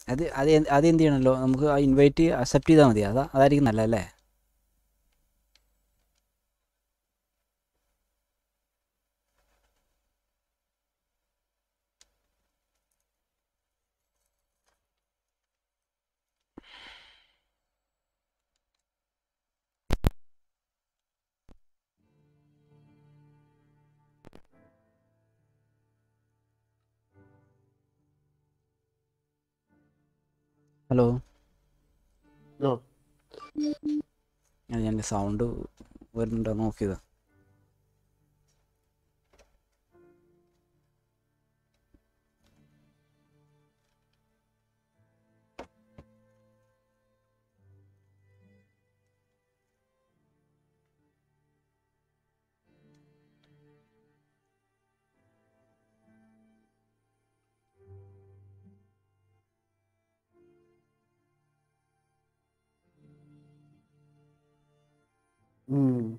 അത് എന്ത് ചെയ്യണമല്ലോ, നമുക്ക് ആ ഇൻവൈറ്റ് അക്സെപ്റ്റ് ചെയ്താൽ മതി. അതായിരിക്കും നല്ലതല്ലേ? ഹലോ, ആ ഞാൻ സൗണ്ട് വരുന്നുണ്ടോ നോക്കിയതാ. ഉം.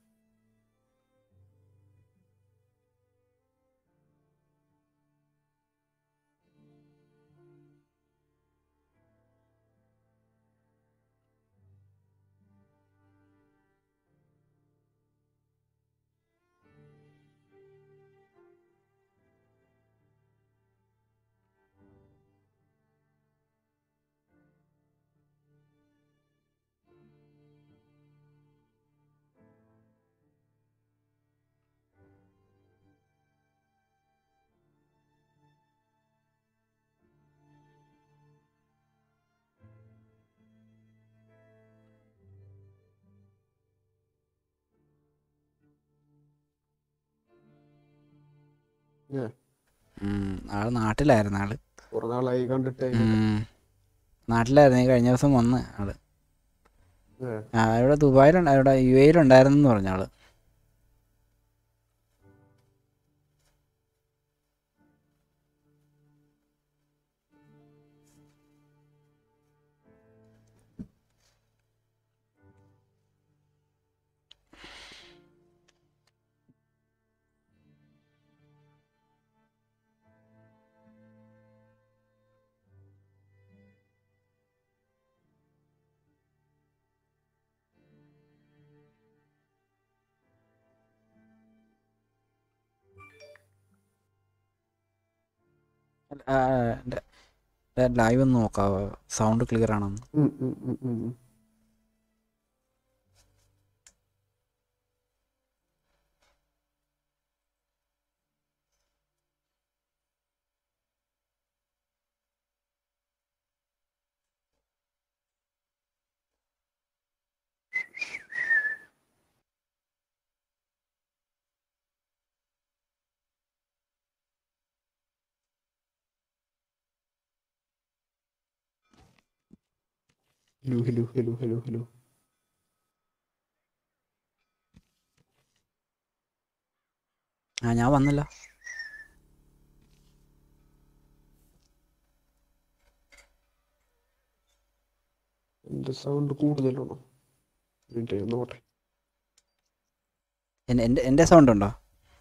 ഏ, ആള് നാട്ടിലായിരുന്നു. കുറെ നാളായി കണ്ടിട്ട്. നാട്ടിലായിരുന്നു. കഴിഞ്ഞ ദിവസം വന്ന് ആള്. ഏ, ഇവിടെ ദുബായിലുണ്ട്, ഇവിടെ UAE-യിലുണ്ടായിരുന്നെന്ന് പറഞ്ഞു ആള്. ലൈവ് ഒന്ന് നോക്കാവോ, സൗണ്ട് ക്ലിയർ ആണെന്ന്? ഉം, ഉം, ഉം, ഉം. Hello hello hello hello hello. ഞാൻ വന്നില്ല. എന്റെ സൗണ്ട് കൂടുതലാണോ? നോട്ടെ. എൻ്റെ സൗണ്ട് ഉണ്ടോ?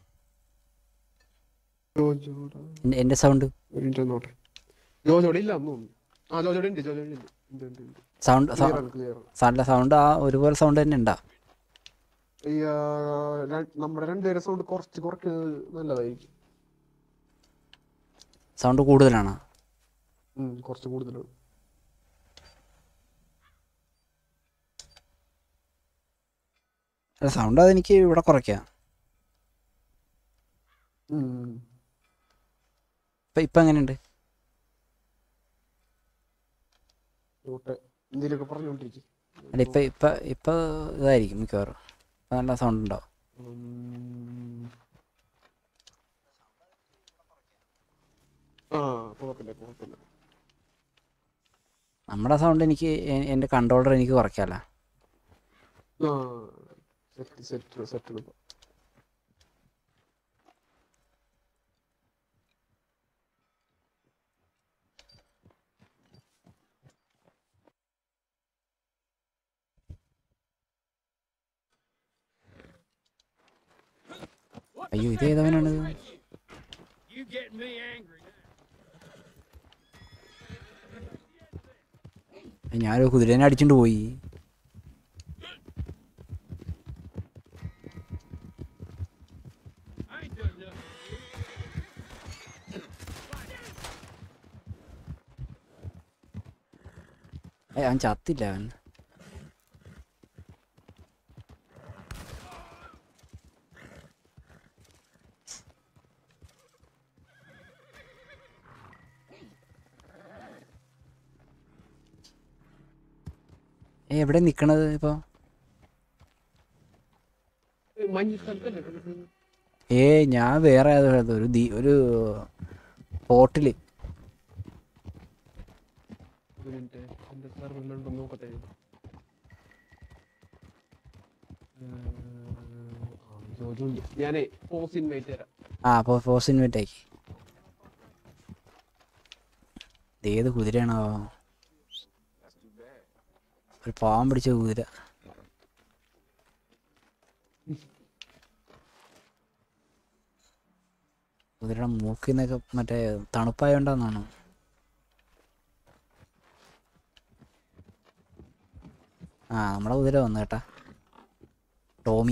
ജോജോടാ. എൻ്റെ സൗണ്ട് നോട്ടെ. ജോജോടെ ഇല്ല എന്ന് തോന്നുന്നു. ആ, ജോജോടെ ഉണ്ട്, ജോജോടെ ഉണ്ട്. ഉണ്ട്, ഉണ്ട്, ഉണ്ട്. സൗണ്ട് ക്ലിയർ ആണ്, ക്ലിയർ ആണ്. സൗണ്ട് ഒരുപോലെ സൗണ്ട് തന്നെ ഉണ്ടാ? ഈ നമ്മുടെ രണ്ടുപേരെ സൗണ്ട് കുറയ്ക്കുന്നത് നല്ലതായിരിക്കും. സൗണ്ട് കൂടുതലാണ്. കുറച്ച് കൂടുതലാണ്. സൗണ്ട് അതെനിക്ക് ഇവിടെ കുറയ്ക്കാം. ഇപ്പം എങ്ങനെയുണ്ട്? എന്തെങ്കിലുമൊക്കെ പറഞ്ഞുകൊണ്ടിരിക്കും. അല്ല, ഇപ്പം ഇതായിരിക്കും മിക്കവാറും. ഇപ്പം നല്ല സൗണ്ട് ഉണ്ടാവും. ആ, കുഴപ്പമില്ല, കുഴപ്പമില്ല. നമ്മുടെ സൗണ്ട് എൻ്റെ കൺട്രോളർ എനിക്ക് കുറയ്ക്കാമല്ലോ. ആ, സെറ്റ്. അയ്യോ, ഇത് ഏതവനാണിത്? ഞാനൊരു കുതിരേനെ അടിച്ചിട്ട് പോയി. അവൻ ചത്തില്ല അവൻ. എവിടെ നിക്കണത് ഇപ്പൊ? മഞ്ഞ സ്ഥലത്തല്ലേ കിടക്കുന്നത്? ഞാൻ വേറെ ഒരു പോർട്ടില്. ഒരു മിനിറ്റ്, എന്റെ സെർവറിലുണ്ടോ നോക്കട്ടെ. ഞാനേ പോസ് ഇൻവൈറ്റ് തരാം. അപ്പോൾ ഫോഴ്സ് ഇൻവൈറ്റ് ആക്കി. ഏത് കുതിരയാണോ? ഒരു പാവം പിടിച്ച കുതിര. കുതിരയുടെ മൂക്കിൽ നിന്നൊക്കെ മറ്റേ തണുപ്പായോണ്ടാന്നാണ്. നമ്മളെ കുതിര വന്നു കേട്ടാ, ടോമി.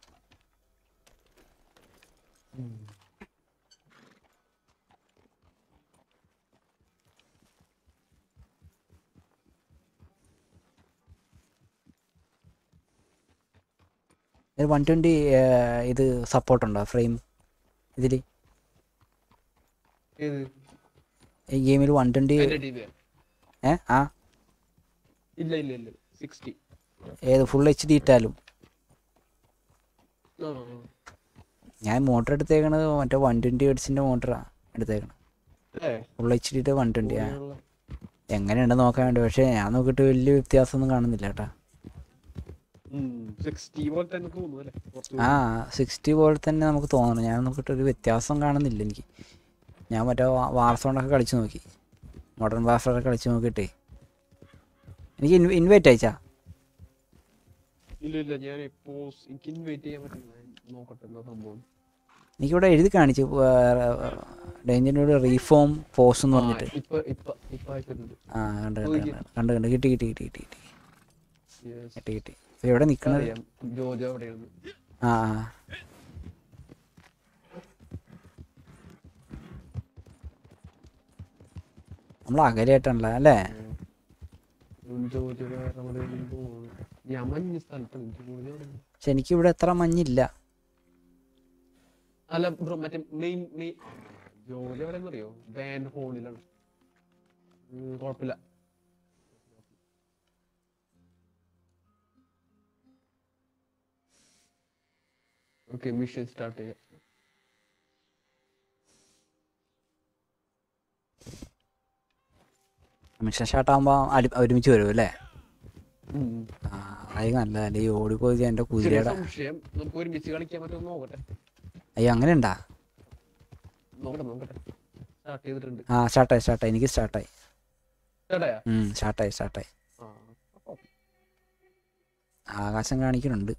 ഇത് 120 ഇത് സപ്പോർട്ടുണ്ടോ ഫ്രെയിം ഇതിൽ? ഈ ഗെയിമിൽ 120? ഇല്ല ഇല്ല ഇല്ല 60. ഏത് ഫുൾ HD ഇട്ടാലും? ഞാൻ മോട്ടർ എടുത്തേക്കണത് മറ്റേ 120 ഹെർട്സിൻ്റെ മോട്ടറാണ് എടുത്തേക്കണത്. ഫുൾ HD ഇട്ട് 120. എങ്ങനെയുണ്ടെന്ന് നോക്കാൻ വേണ്ടി. പക്ഷേ ഞാൻ നോക്കിയിട്ട് വലിയ വ്യത്യാസമൊന്നും കാണുന്നില്ല കേട്ടാ. 60 പോലെ തന്നെ തോന്നുന്നു. 60 പോലെ തന്നെ നമുക്ക് തോന്നണം. ഞാൻ നോക്കിയിട്ട് ഒരു വ്യത്യാസം കാണുന്നില്ല എനിക്ക്. ഞാൻ മറ്റേ വാർസോണൊക്കെ കളിച്ച് നോക്കി, മോഡേൺ വാർഫെയർ കളിച്ച് നോക്കിയിട്ടേ. എനിക്ക് ഇൻവൈറ്റ് അയച്ചാ? ഇല്ല ഇല്ല, ഞാൻ എനിക്ക് ഇൻവൈറ്റ് ചെയ്യാൻ പറ്റില്ല. നോക്കട്ടെ എന്താ സംഭവം. എനിക്കിവിടെ എഴുതി കാണിച്ചു, ഡേഞ്ചറിനോട് റീഫോം ഫോഴ്സ് എന്ന് പറഞ്ഞിട്ട്. കണ്ട് കിട്ടി. എവിടെ നിക്കണത്? നമ്മൾ അകലെയായിട്ടുള്ള അല്ലേ? പക്ഷെ എനിക്കിവിടെ എത്ര മഞ്ഞില്ല. അല്ല ബ്രോ, മറ്റേ മെയിൻ ജോലി എവിടെയെന്ന് അറിയോ? ബാൻഡ് ഹോളിലാണ്. കുഴപ്പമില്ല. ഓക്കെ, മിഷൻ സ്റ്റാർട്ട് ചെയ്യാം. മിഷൻ സ്റ്റാർട്ടാകുമ്പോൾ ഒരുമിച്ച് വരും അല്ലേ? അത് നല്ലതല്ലേ. ഈ ഓടിപ്പോയി എൻ്റെ കുതിരയുടെ സംശയം. നമുക്ക് ഒരുമിച്ച് കളിക്കാൻ പറ്റുമോ നോക്കട്ടെ. അയ്യോ അങ്ങനെ ഉണ്ടാ? നോക്കട്ടെ. സ്റ്റാർട്ട് ചെയ്തിട്ടുണ്ട്. സ്റ്റാർട്ടായി. എനിക്ക് സ്റ്റാർട്ടായി. ആകാശം കാണിക്കുന്നുണ്ട്.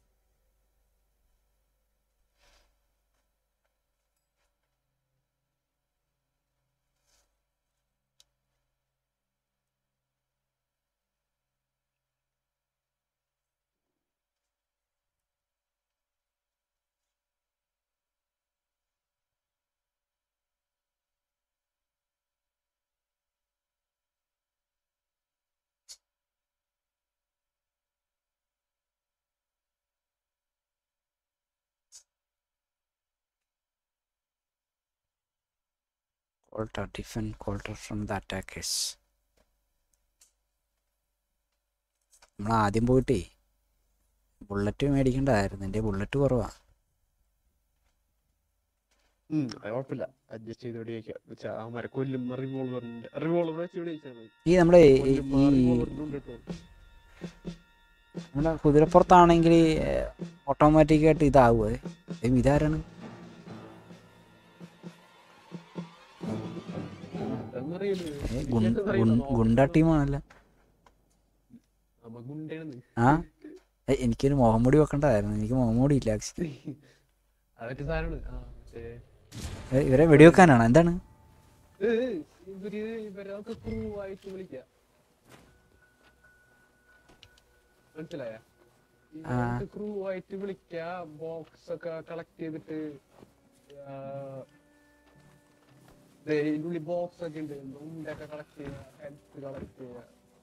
Quarter defend quarter from the attackers. നമ്മൾ ആദ്യം പോയിട്ടേ ബുള്ളറ്റ് മേടിക്കേണ്ടതായിരുന്നു. എൻ്റെ ബുള്ളറ്റ് കുറവാ. ഈ നമ്മുടെ കുതിരപ്പുറത്താണെങ്കിൽ ഓട്ടോമാറ്റിക്കായിട്ട് ഇതാവുമോ? ഇതാരാണ്? ഗുണ്ട ടീമാണല്ലോ. എനിക്കൊരു മുഖംമൂടി വെക്കേണ്ടതായിരുന്നു. എനിക്ക് മുഖംമൂടി ഇല്ല ആക്ച്വലി. ഇവരെ വെടിവെക്കാനാണോ? എന്താണ്? മനസ്സിലായ ആ. ക്രൂ ആയിട്ട് വിളിക്ക ബോക്സ് ഒക്കെ കളക്ട് ചെയ്തിട്ട് ഇതിനുള്ളിൽ ബോക്സ് ഒക്കെ ഉണ്ട് ഉണ്ടൊക്കെ കളക്ട് ചെയ്യുക ഹെൽത്ത് കളക്ട് ചെയ്യുക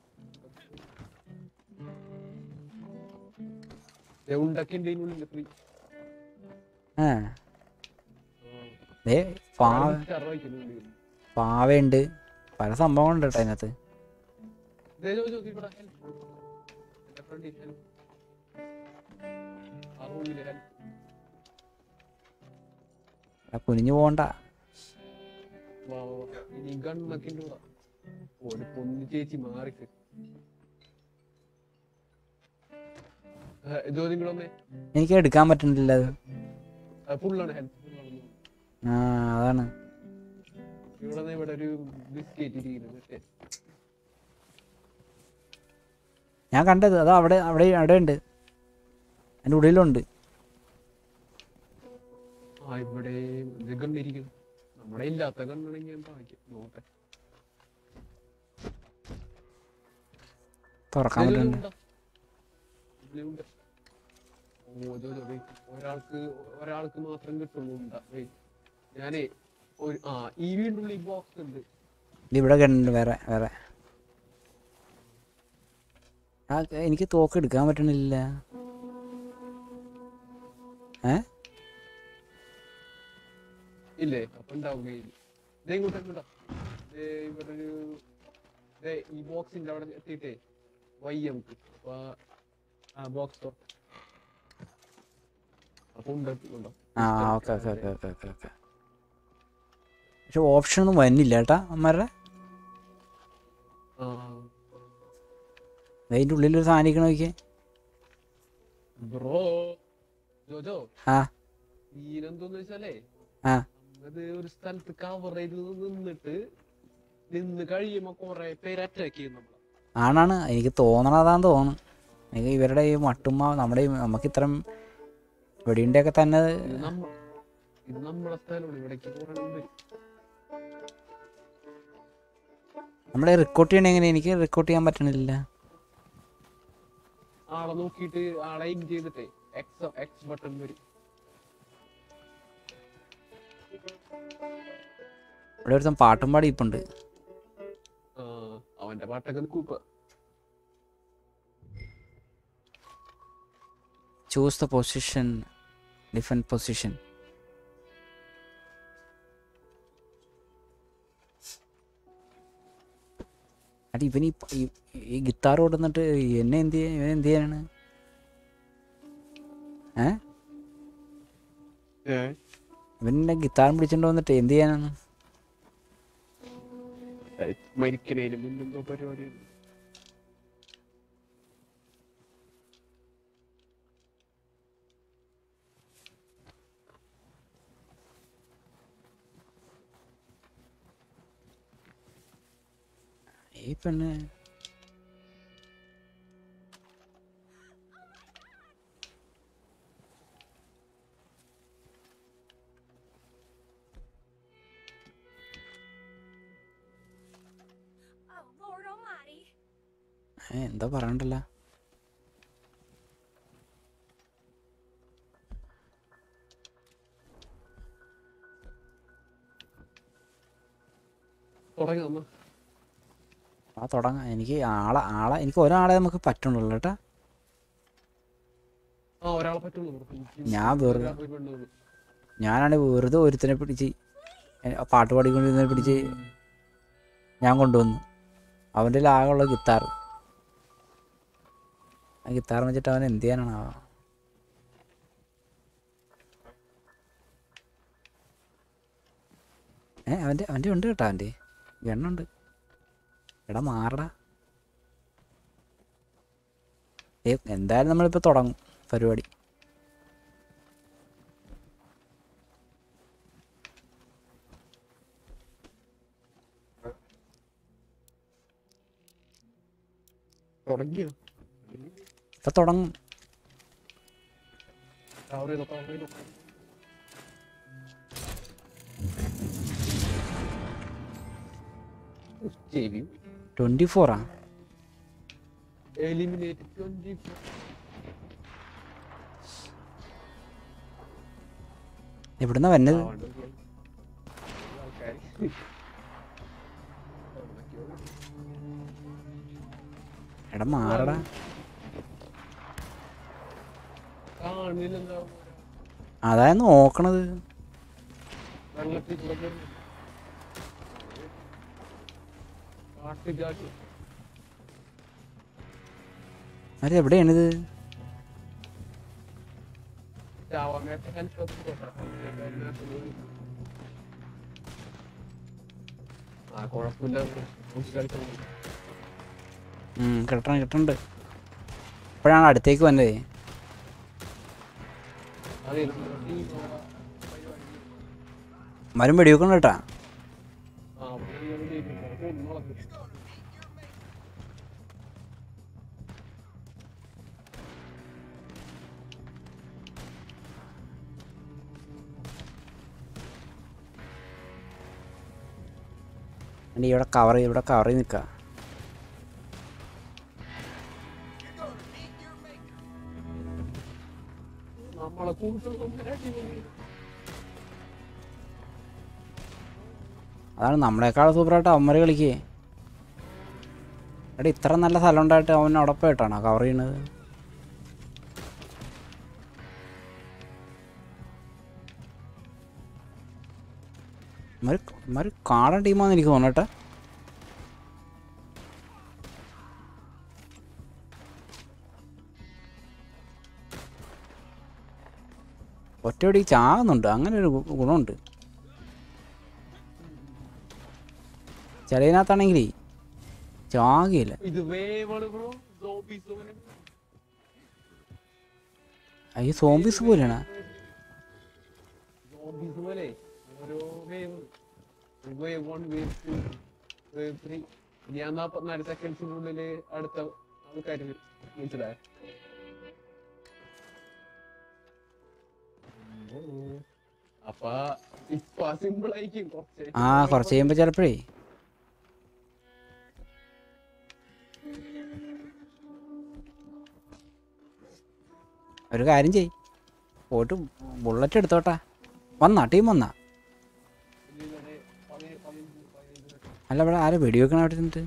ഉണ്ടൊക്കെ ഉണ്ട് ഇതിനുള്ളിൽ ഫ്രീ ആ പാവയുണ്ട് പല സംഭവങ്ങളുണ്ട് കേട്ടോ അതിനകത്ത്. കുനിഞ്ഞു പോകണ്ട. ചേച്ചി മാറിക്ക് എനിക്ക് എടുക്കാൻ പറ്റുന്നില്ല അത്. ഫുള്ളാണ് ഹെൽത്ത്. ആ അതാണ് ഇവിടെ ഒരു ബിസ്ക്കറ്റ് ഇരിക്കുന്നത്. ഞാൻ കണ്ടത് അതാ അവിടെ അവിടെ അവിടെ ഉണ്ട്, അതിൻ്റെ ഉള്ളിലുണ്ട്. ആ ഇവിടെ ഇത് കണ്ടിരിക്കുന്നു. നമ്മുടെ ഇല്ലാത്ത കണ്ണാണെങ്കിൽ ഞാൻ പായിക്കും നോട്ടെ. തുറക്കാൻ പറ്റുന്നുണ്ട്. ഒരാൾക്ക് മാത്രം കിട്ടുള്ളൂ. ഞാനേ ഒരു ഈ വീണ്ടുള്ള ഈ ബോക്സ് ഉണ്ട്. ഇവിടെ കണ്ടുണ്ട് വേറെ വേറെ. എനിക്ക് തോക്ക് എടുക്കാൻ പറ്റണില്ല. ഇല്ലേ അപ്പൊ ഉണ്ടാവുകയില്ല. ഇങ്ങോട്ടാ ഇവിടെ ഒരു ഈ ബോക്സിന്റെ അവിടെ എത്തിയിട്ടേ വയ്യ നമുക്ക്. അപ്പൊ ആ ബോക്സ് അപ്പൊ ഉണ്ടോ. ആ okay okay okay okay okay okay. പക്ഷെ ഓപ്ഷൻ ഒന്നും വരുന്നില്ല കേട്ടാ അമ്മമാരുടെ. അതിൻ്റെ ഉള്ളിലൊരു സാധനം നോക്കിയേ. ബ്രോ ജോജോ ആ ഈനെന്തോന്ന് വെച്ചാലേ ആ അത് ഒരു സ്ഥലത്ത് കവർ ചെയ്ത് നിന്ന് കഴിയുമ്പോ കൊറേ പേര് അറ്റാക്ക് ചെയ്യും നമ്മളെ. ആണാണ് എനിക്ക് തോന്നണതാന്ന് തോന്നുന്നു. എനിക്ക് ഇവരുടെ ഈ മട്ടുമ്മ നമ്മുടെ നമുക്ക് ഇത്രയും വെടിയുണ്ടൊക്കെ തന്നെ. ഇത് നമ്മളെ സ്ഥലമാണ്. ഇവിടേക്ക് നമ്മളെ റിക്കോർഡ് ചെയ്യണ എങ്ങനെ? എനിക്ക് റിക്കോർഡ് ചെയ്യാൻ പറ്റണില്ല. ആളെ നോക്കിയിട്ട് ആളെ എയിം ചെയ്തിട്ടേ എക്സ് ബട്ടൺ വരും. ഇവിടെ ഒരുത്തൻ പാട്ടും പാടി ഇപ്പുണ്ട്. അവന്റെ പാട്ടൊക്കെ കൂപ്പ. Choose the position, different position. അടി ഇവൻ ഈ ഗിത്താർ കൊണ്ടുവന്നിട്ട് എന്നെ എന്ത് ചെയ്യാൻ, ഇവൻ എന്ത് ചെയ്യാനാണ്? ഇവനെ ഗിത്താറും പിടിച്ചോണ്ട് വന്നിട്ട് എന്ത് ചെയ്യാനാണ്? മരിക്കണേലും മുന്നെന്തോ പരിപാടിയാണ്. ഈ പെണ്ണ് എന്താ പറയണ്ടല്ല. ആ തുടങ്ങാം. എനിക്ക് ആളെ എനിക്ക് ഒരാളെ നമുക്ക് പറ്റുള്ളൂ കേട്ടാ. ഞാനാണ് വെറുതെ ഒരുത്തനെ പിടിച്ച് പാട്ട് പാടിക്കൊണ്ടിരുന്നതിനെ പിടിച്ച് ഞാൻ കൊണ്ടുവന്നു. അവൻ്റെ ആകെയുള്ള ഗിത്താർ. ആ ഗിത്താർ വെച്ചിട്ട് അവൻ എന്ത് ചെയ്യാനാണ്? അവൻ്റെ ഉണ്ട് കേട്ടോ, അവൻ്റെ ഗണ്ണുണ്ട്. എടാ മാറടാ. എന്തായാലും നമ്മളിപ്പോൾ തുടങ്ങും പരിപാടി. ഇപ്പൊ തുടങ്ങും. eliminate 24 എവിടുന്നാ വന്നത്? ആൾക്കാര് എടാ മാറടാ. കാണില്ലെന്താ അതായത് നോക്കണത്. വെള്ളത്തിൽ കാട്ടുകാട്ട് അത് എവിടെയാണിത്? ചാവാമേട്ട കൽപ്പൊക്കെ ആ കുഴപ്പമില്ല. കിട്ടണ്ട്. ഇപ്പോഴാണ് അടുത്തേക്ക് വന്നത്. അതെ മരം വെടിവെക്കണം കേട്ടാ. ഇവിടെ കവർ ചെയ്ത് നിൽക്കുക. നമ്മളെ അതാണ് നമ്മളെക്കാൾ സൂപ്പറായിട്ട് അവന്മാർ കളിക്കേ. എടാ ഇത്ര നല്ല സ്ഥലം ഉണ്ടായിട്ട് അവൻ അവിടെ പോയിട്ടാണോ കവർ ചെയ്യണത്? ഇമാര് കാടൻ ടീമാന്ന് എനിക്ക് തോന്നട്ടെ. ഒറ്റയടി ചാകുന്നുണ്ട്, അങ്ങനെ ഒരു ഗുണമുണ്ട്. ചിലതിനകത്താണെങ്കിലേ ചാകില്ല. ഈ സോംബീസ് പോലെയാണ്. ഞാൻ 44 സെക്കൻഡ്സിനുള്ളില് അടുത്ത ആൾക്കാർ മനസ്സിലായ. അപ്പൊ ഇപ്പൊ സിമ്പിൾ ആയിരിക്കും കുറച്ച് കഴിയുമ്പോ ചിലപ്പോഴേ ഒരു കാര്യം ചെയ്, പോയിട്ട് ബുള്ളറ്റ് എടുത്തോട്ടാ. ടീം വന്നാ? അല്ല ഇവിടെ ആരെ വെടിവെക്കണ അവിടെ ഇരുന്നിട്ട്?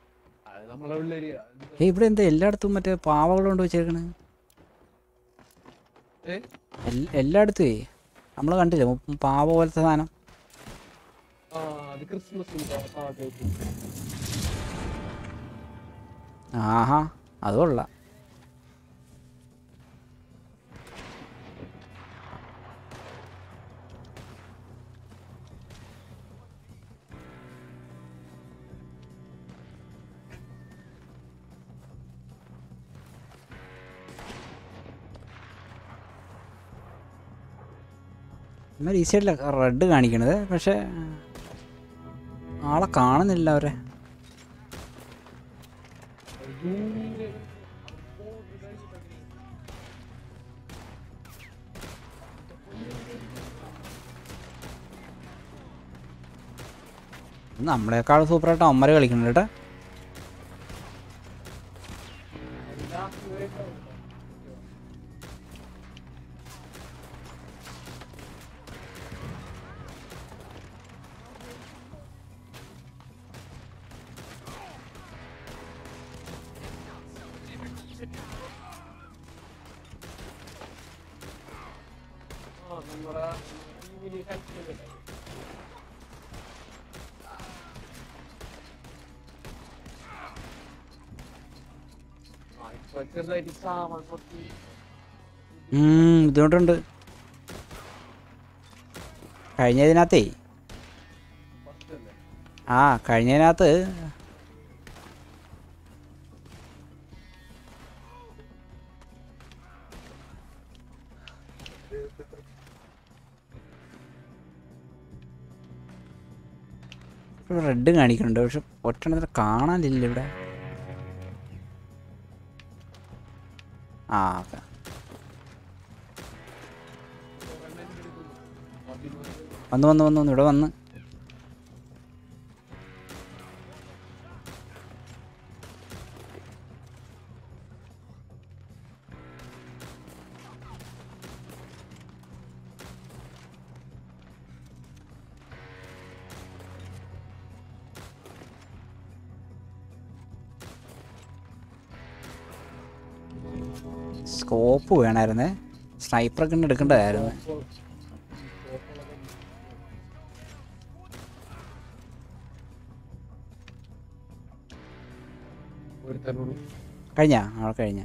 ഇവിടെ എന്താ എല്ലായിടത്തും മറ്റേ പാവകൾ കൊണ്ട് വെച്ചേക്കണ്? എല്ലായിടത്തും നമ്മൾ കണ്ടില്ലേ പാവ പോലത്തെ സാധനം? ആഹാ അത് കൊള്ളാം. എന്നാൽ ഈ സൈഡിൽ റെഡ് കാണിക്കണത്, പക്ഷെ ആളെ കാണുന്നില്ല അവരെ. നമ്മളെക്കാൾ സൂപ്പറായിട്ട് അമ്മര് കളിക്കുന്നുണ്ട് കേട്ടോ. ബുദ്ധിമുട്ടുണ്ട്. കഴിഞ്ഞതിനകത്തേ കഴിഞ്ഞതിനകത്ത് റെഡ് കാണിക്കുന്നുണ്ട്, പക്ഷെ ഒറ്റണത്തിൽ കാണാനില്ല ഇവിടെ. ഓക്കെ വന്ന് ഇവിടെ വന്ന്. സ്കോപ്പ് വേണമായിരുന്നേ. സ്നൈപ്പറൊക്കെ എടുക്കേണ്ടതായിരുന്നു. കഴിഞ്ഞാ അവിടെ കഴിഞ്ഞ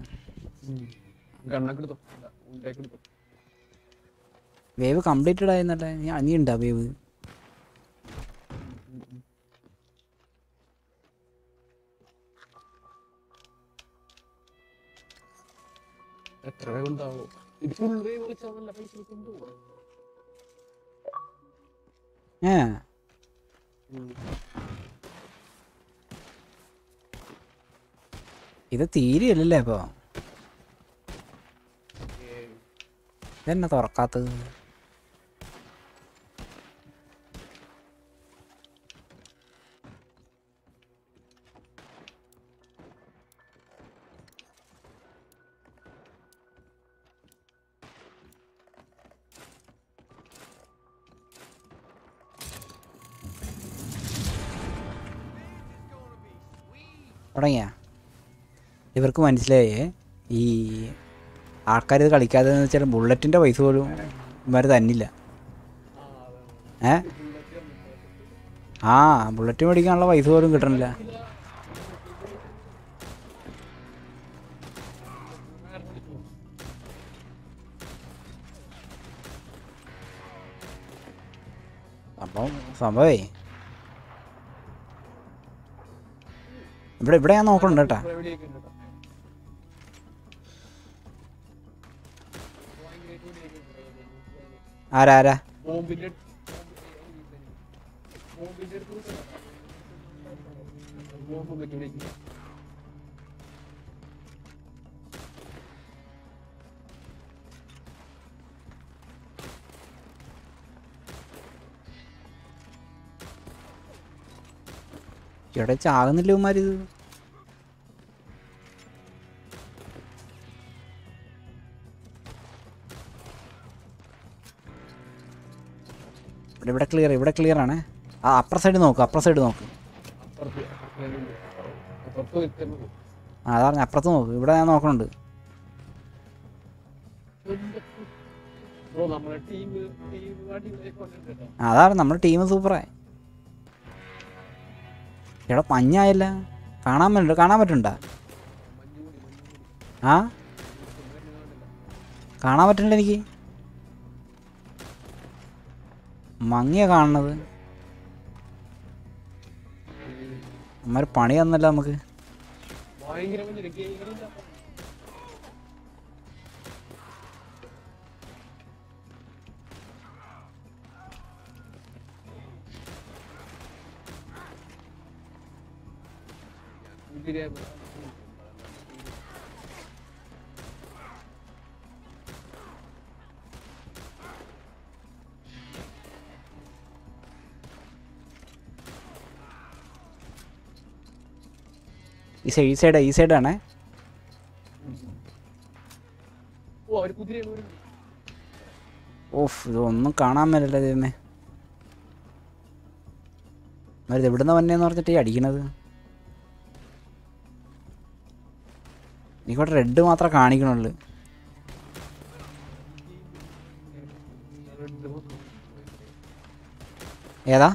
വേവ് കംപ്ലീറ്റഡ് ആയെന്നല്ലേ? നീ ഉണ്ടാ വേവ്? എത്ര വേവ് ഉണ്ടാവോ? ഇത് ഫുൾ വേവ് കളിച്ചാൽ നല്ല പൈസ കിട്ടും. ഇത് തീരെയല്ലേ അപ്പൊ? ഇതെന്നെ തുറക്കാത്തത്? തുടങ്ങിയ ഇവർക്ക് മനസ്സിലായേ ഈ ആൾക്കാർ ഇത് കളിക്കാതെന്ന് വെച്ചാൽ ബുള്ളറ്റിൻ്റെ പൈസ പോലും ഇവർ തന്നില്ല. ബുള്ളറ്റ് മേടിക്കാനുള്ള പൈസ പോലും കിട്ടണില്ല. അപ്പം സംഭവേ ഇവിടെ ഞാൻ നോക്കണുണ്ട് കേട്ടാ. ആരാ ഇവിടെ ചാകുന്നില്ല ഇവന്മാരിത്. ഇവിടെ ക്ലിയർ ആണ്. അപ്പുറ സൈഡ് നോക്ക്. അതാണ് അപ്പുറത്ത് നോക്ക്. ഇവിടെ ഞാൻ നോക്കണുണ്ട്. അതാണ് നമ്മുടെ ടീം സൂപ്പറായി. ഇവിടെ മഞ്ഞായല്ല. കാണാൻ പറ്റണ്ട? കാണാൻ പറ്റണ്ട എനിക്ക്. മങ്ങിയ കാണുന്നത്. അമ്മ പണി തന്നല്ല നമുക്ക്. ഈ സൈഡാണേ. ഓഫ്, ഇതൊന്നും കാണാൻ പറ്റില്ല ദൈവമേ. ഇത് എവിടുന്ന വന്നേന്ന് പറഞ്ഞിട്ട് ഈ അടിക്കണത്? എനിക്കിവിടെ റെഡ് മാത്രമേ കാണിക്കണുള്ളൂ. ഏതാ?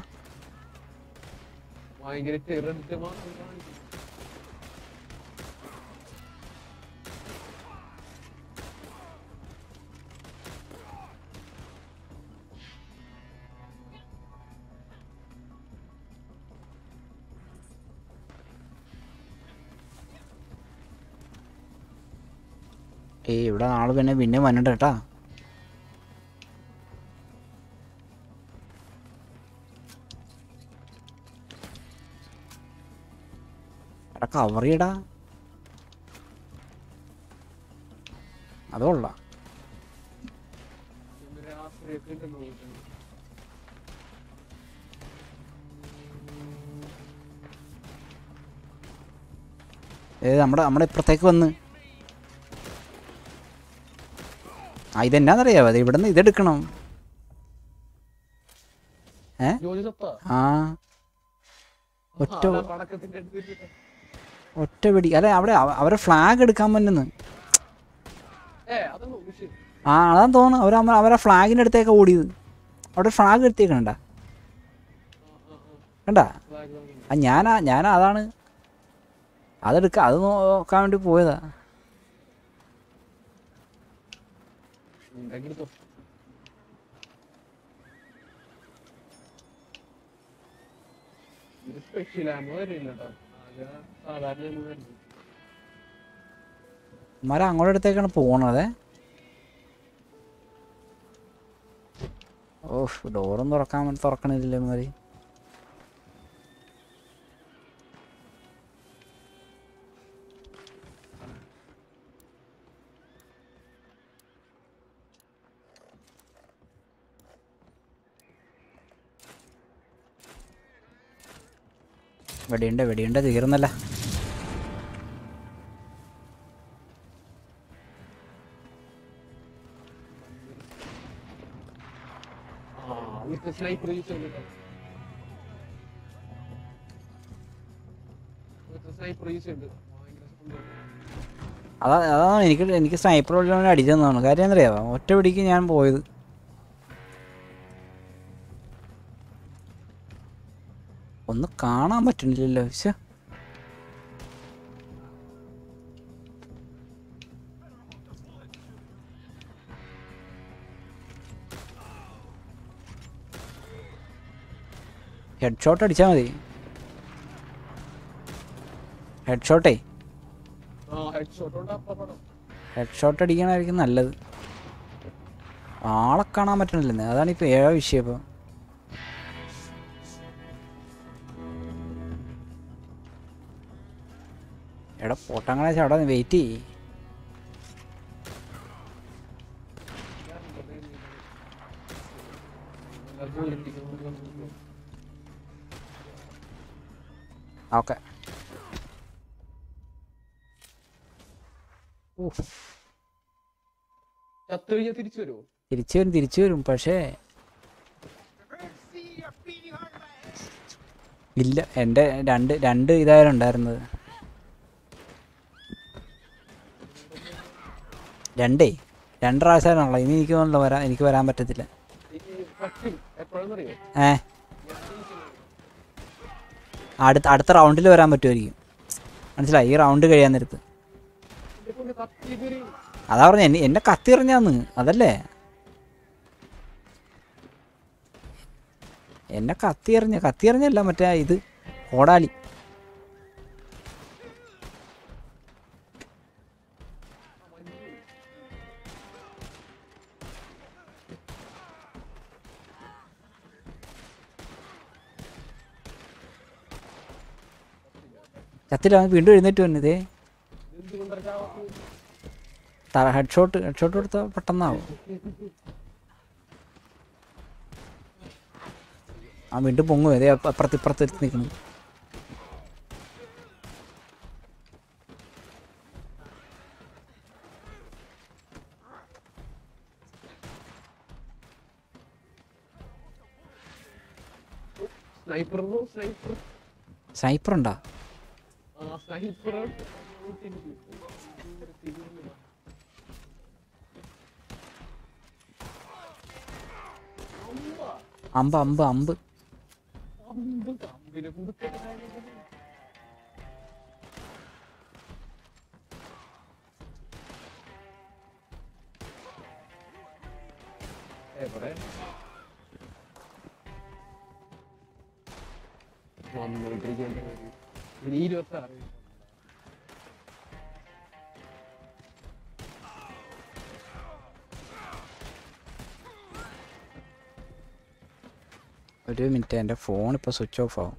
ഇവിടെ ആള് പിന്നെ വന്നിട്ട് കേട്ടാ. എടാ കവർ ചെയ്യടാ. അതുകൊള്ള. നമ്മുടെ ഇപ്പുറത്തേക്ക് വന്ന്. ഇതെന്നാന്നറിയാവോ? അത് ഇവിടുന്ന് ഇതെടുക്കണം. ഒറ്റ വെടി. അല്ലെ അവിടെ അവരെ ഫ്ലാഗ് എടുക്കാൻ പറ്റുന്നു. ആ അതാന്ന് തോന്നുന്നു അവരെ ഫ്ലാഗിൻ്റെ അടുത്തേക്ക് ഓടിയത്. അവിടെ ഫ്ലാഗ് എടുത്തേക്കണ്ട കണ്ട. ആ ഞാനാ അതാണ് അത് നോക്കാൻ വേണ്ടി പോയതാ. സ്പെഷ്യൽ ആകുമ്പോ വരില്ല കേട്ടോ. സാധാരണ മരം അങ്ങോട്ട് അടുത്തേക്കാണ് പോണത്. ഓഹ് ഡോറും തുറക്കണില്ല മതി. വെടിയുണ്ട് തീർന്നല്ല. സ്നൈപ്പർ യൂസ് ചെയ്തിട്ടോ. സ്നൈപ്പർ യൂസ് ചെയ്ത് അതാണ് എനിക്ക് സ്നൈപ്പർ അടിച്ചെന്നാണ് കാര്യം. എന്നറിയാമോ, ഒറ്റ പിടിക്ക് ഞാൻ പോയത്. ഒന്ന് കാണാൻ പറ്റുന്നില്ലല്ലോ. പക്ഷെ ഹെഡ് ഷോട്ട് അടിച്ചാൽ മതി. ഹെഡ് ഷോട്ട് അടിക്കണമായിരിക്കും നല്ലത്. ആളെ കാണാൻ പറ്റണില്ലെന്ന്, അതാണിപ്പോൾ വിഷയം. ഇപ്പോൾ എടാ പോട്ടങ്ങളെ അവിടെ വെയിറ്റ് ചെയ്യ്. ഓക്കെ തിരിച്ചു വരും പക്ഷേ ഇല്ല. എൻ്റെ രണ്ട് ഇതായാലും ഉണ്ടായിരുന്നത്. രണ്ട് പ്രാവശ്യമാണല്ലോ. ഇനി എനിക്ക് തോന്നുന്നില്ല എനിക്ക് വരാൻ പറ്റത്തില്ല. അടുത്ത റൗണ്ടിൽ വരാൻ പറ്റുമായിരിക്കും. മനസ്സിലായി? ഈ റൗണ്ട് കഴിയാൻ നേരത്ത്. അതാ പറഞ്ഞ എന്നെ കത്തി എറിഞ്ഞാന്ന്. അതല്ലേ എന്നെ കത്തി എറിഞ്ഞല്ല മറ്റേ ഇത് കോടാലി. ചത്തില്ല, വീണ്ടും എഴുന്നേറ്റ് വന്നതേ. ഹെഡ് ഷോട്ട് കൊടുത്താൽ പെട്ടെന്നാവും. ആ വീണ്ടും പൊങ്ങും. അതേ ഇപ്പുറത്ത് നിൽക്കുന്നു. സ്നൈപ്പർ ഉണ്ടോ? അമ്പ് ഒരു മിനിറ്റ്, എൻ്റെ ഫോൺ ഇപ്പോൾ സ്വിച്ച് ഓഫ് ആവും.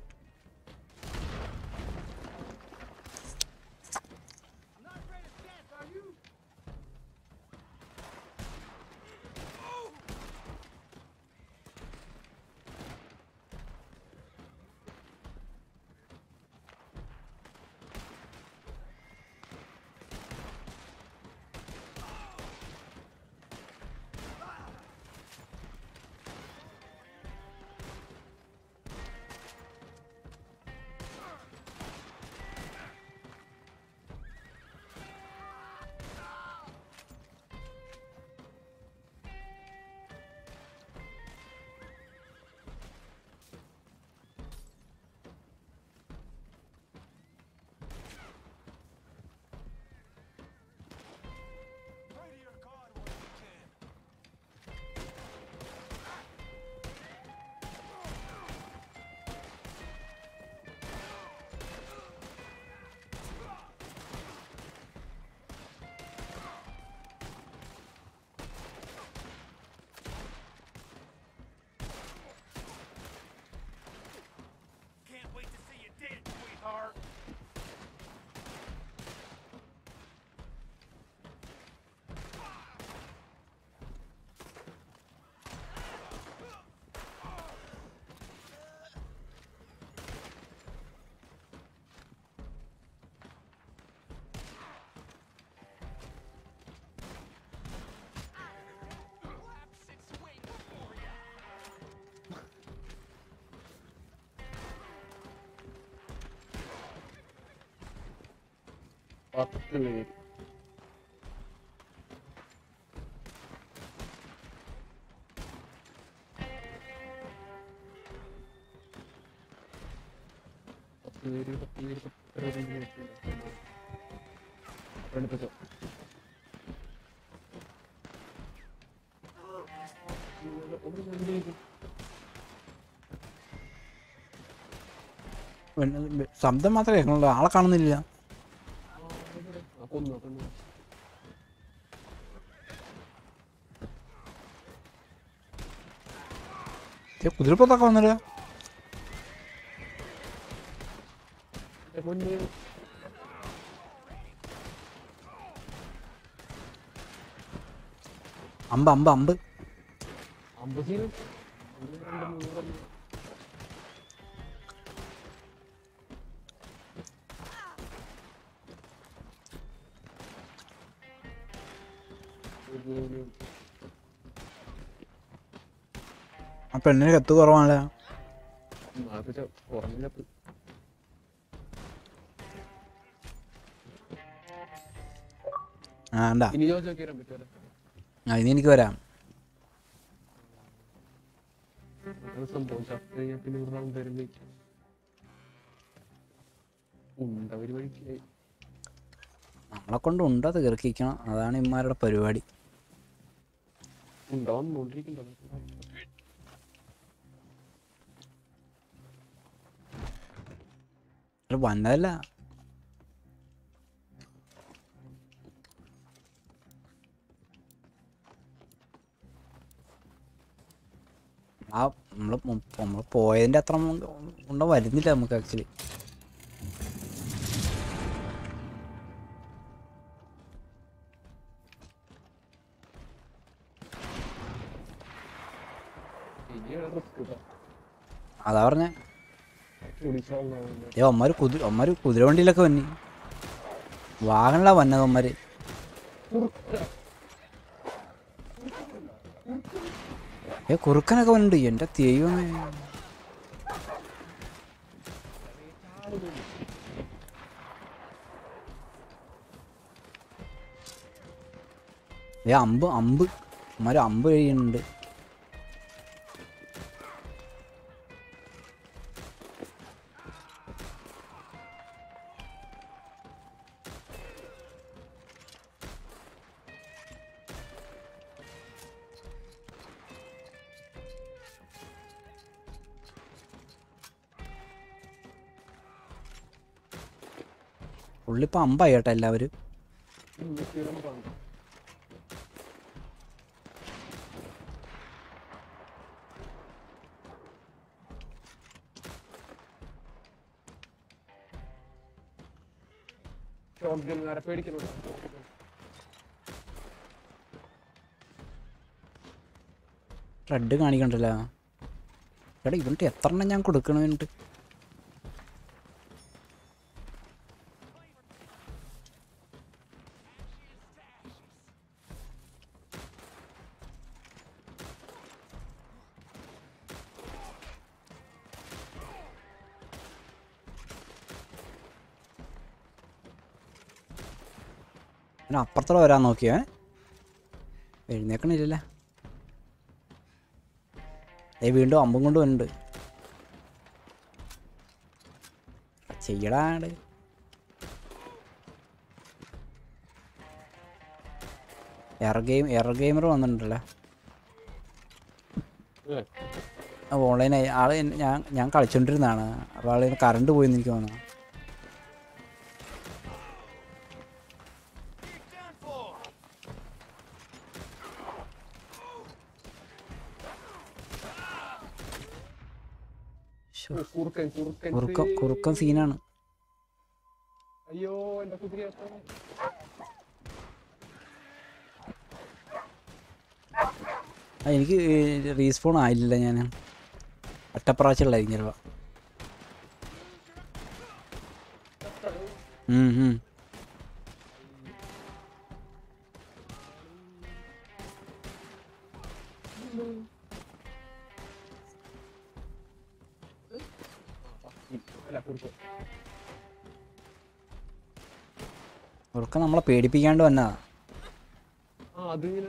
10 പേര്. എടുത്തോ. ശബ്ദം മാത്രമേ കേൾക്കണുള്ളൂ, ആളെ കാണുന്നില്ല. കൊന്നു കൊന്നു. കുതിരപ്പുറത്തൊക്കെ വന്നില്ല. പൊന്നു അമ്പ് അമ്പ് അമ്പ്. 50 ആ പെണ്ണിന് കത്ത് കുറവാണല്ലേ. കുറഞ്ഞത് ആ ഉണ്ടാ. ഇനി ചോദിച്ചു നോക്കിയാൻ പറ്റുമല്ലോ. ആ ഇനി എനിക്ക് വരാം. സംഭവം ചത്ത് കഴിഞ്ഞാൽ പിന്നെ ഒരു റൗണ്ട് വരുമ്പോഴേക്കും ഉണ്ട പരിപാടിക്ക് നമ്മളെ കൊണ്ട് ഉണ്ട തീർക്കിക്കണം, അതാണ് ഇമ്മാരുടെ പരിപാടി. ഉണ്ട വന്നോണ്ടിരിക്കണ്ടോ? വന്നതല്ല, ആ നമ്മള് പോയതിൻ്റെ അത്ര ഉണ്ട വരുന്നില്ല നമുക്ക് ആക്ച്വലി. അതാ പറഞ്ഞേ. അമ്മമാര് കുതിര വണ്ടിയിലൊക്കെ വന്നി, വാഹനല്ല വന്നത് അമ്മമാര്. കുറുക്കനൊക്കെ വന്നിട്ടുണ്ട്. എൻ്റെ ദൈവമേ, അമ്പ് അമ്പ് അമ്മമാര് അമ്പ് കഴിയുന്നുണ്ട്. പുള്ളിപ്പോൾ അമ്പായി കേട്ടോ എല്ലാവരും. റെഡ് കാണിക്കണ്ടല്ലോ. എടാ ഇവൻട്ട് എത്ര എണ്ണം ഞാൻ കൊടുക്കണവൻട്ട്. അപ്പുറത്തോടെ വരാൻ നോക്കിയേ, എഴുന്നേക്കണില്ലല്ലേ. വീണ്ടും അമ്പും കൊണ്ട് വരുന്നുണ്ട്. ചെയ്യടാണ്ട്. എറർ ഗെയിമർ വന്നിട്ടുണ്ടല്ലേ. ഓൺലൈനായി ആള് ഞാൻ കളിച്ചോണ്ടിരുന്നതാണ്. അപ്പോൾ ആള് കറണ്ട് പോയെന്ന് എനിക്ക് തോന്നുന്നു. കുറുക്കൻ സീനാണ്. അയ്യോ എന്റെ കുതിര എനിക്ക് റീസ്പോൺ ആയില്ല. ഞാൻ ഒറ്റപ്രാവശ്യമുള്ളായിരിക്കും ചിലപ്പോൾ. അവർക്ക് നമ്മളെ പേടിപ്പിക്കാണ്ട് വന്നതാ. ആ അതിങ്ങനെ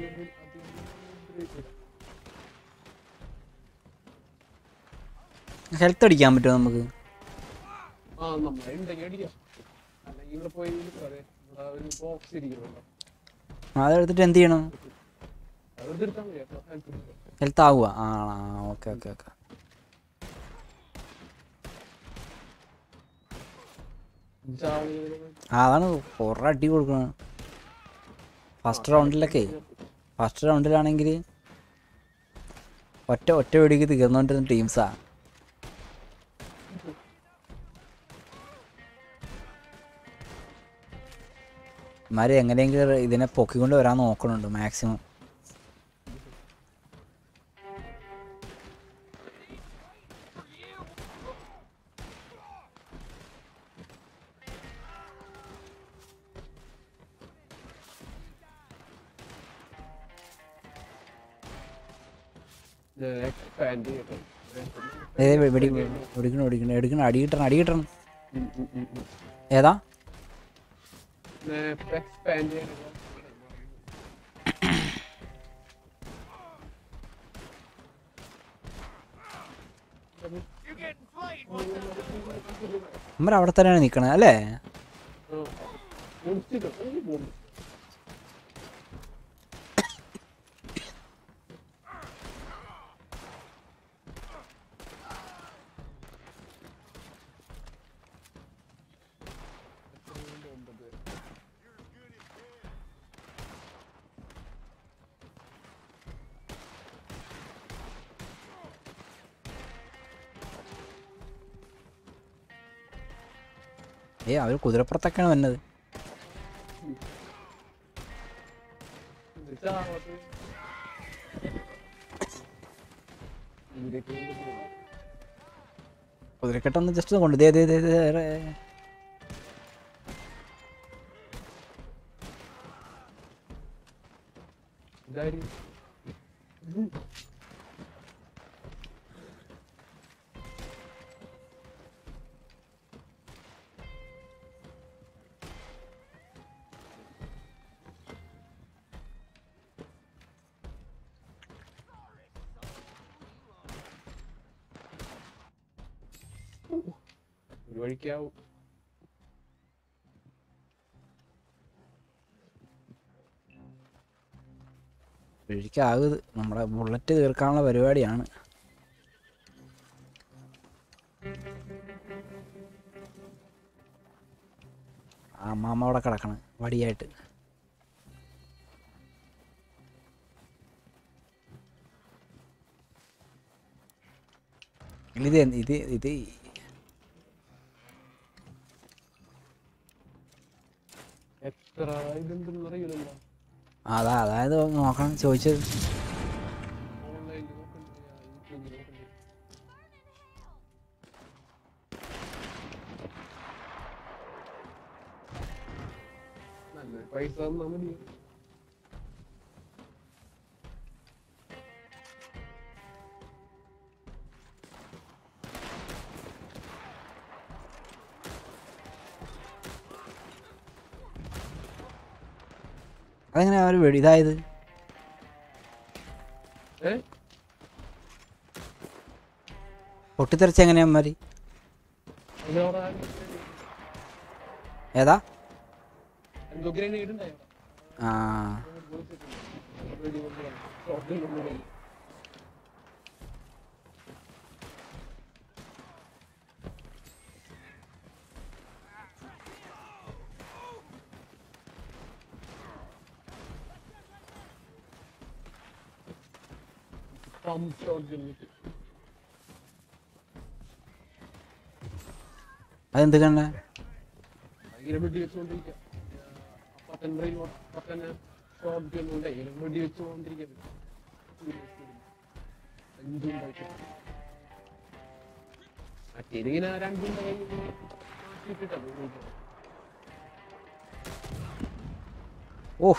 ഹെൽത്ത് അടിക്കാൻ പറ്റുമോ നമുക്ക്? ആ നമ്മളെ ഉണ്ടെങ്കിൽ അടിക്കാം. അല്ലെങ്കിൽ ഇവിടെ പോയി പറയാം, ഇവിടെ ഒരു ബോക്സ് ഇരിക്കുന്നുണ്ടോ, അതെടുത്തിട്ട് എന്ത് ചെയ്യണം? അതെടുത്ത് എടുത്താൽ മതി. അപ്പോൾ ഹെൽത്ത് കിട്ടും. ഹെൽത്ത് ആവുക? ആ ഓക്കെ ഓക്കെ ഓക്കെ. അതാണ് കുറേ അടി കൊടുക്കണം ഫസ്റ്റ് റൗണ്ടിലൊക്കെ. ഫസ്റ്റ് റൗണ്ടിലാണെങ്കിൽ ഒറ്റ വെടിക്ക് തീർന്നുകൊണ്ടിരുന്ന ടീംസാ. ഇമാര് എങ്ങനെയെങ്കിലും ഇതിനെ പൊക്കിക്കൊണ്ട് വരാൻ നോക്കണുണ്ട് മാക്സിമം. എക്സ്പാൻഡ് ചെയ്യട്ടെ. എടുക്കണം, അടി കിട്ടണം. ഏതാ? എക്സ്പാൻഡ് ചെയ്യണം. നമ്മൾ അവിടെ തന്നെയാണ് നിൽക്കണത് അല്ലേ? അവർ കുതിരപ്പുറത്തൊക്കെയാണ് വന്നത്. കുതിരക്കെട്ടൊന്ന് ജസ്റ്റ് കൊണ്ട് ഒരു വഴിക്കാവും. ഒഴിക്കാകുത്. നമ്മുടെ ബുള്ളറ്റ് തീർക്കാനുള്ള പരിപാടിയാണ്. ആ മാമ അവിടെ കിടക്കണം വടിയായിട്ട്. ഇത് എത്ര ഇതെന്തെന്ന് അറിയില്ലല്ലോ. അതായത് നോക്കണം ചോദിച്ചത്. ഓൺലൈനിൽ നോക്കണ്ടേ, യൂട്യൂബിൽ നോക്കണ്ടേ. നല്ല പൈസ തന്നാ മതി. അതെങ്ങനെ അവർ ഇതായത്? പൊട്ടിത്തെറിച്ച് എങ്ങനെയാ മാറി? ഏതാ? ആ അതെന്ത് കണ്ണ? വെടി വെച്ചുകൊണ്ടിരിക്കുക. വെടി വെച്ചുകൊണ്ടിരിക്കുക. മറ്റേതിങ്ങനെ രണ്ടും ഓഹ്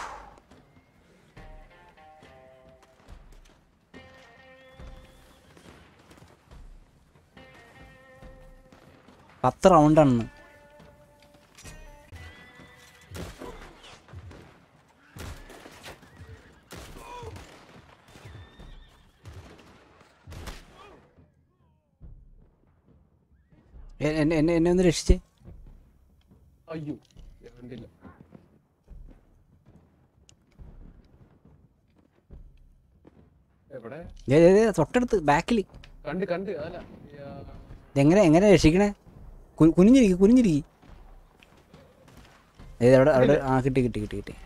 പത്ത് റൗണ്ടാണ്. എന്നെ എന്നെ ഒന്ന് രക്ഷിച്ചേ. അയ്യോ ഞാൻ കണ്ടില്ല. എവിടെ? തൊട്ടടുത്ത് ബാക്കിൽ. കണ്ട് കണ്ട് അതല്ല എങ്ങനെ എങ്ങനെ രക്ഷിക്കണേ? കുനിഞ്ഞിരിക്കും കുനിഞ്ഞിരിക്കും. അവിടെ അവിടെ ആ കിട്ടി കിട്ടി കിട്ടി കിട്ടി.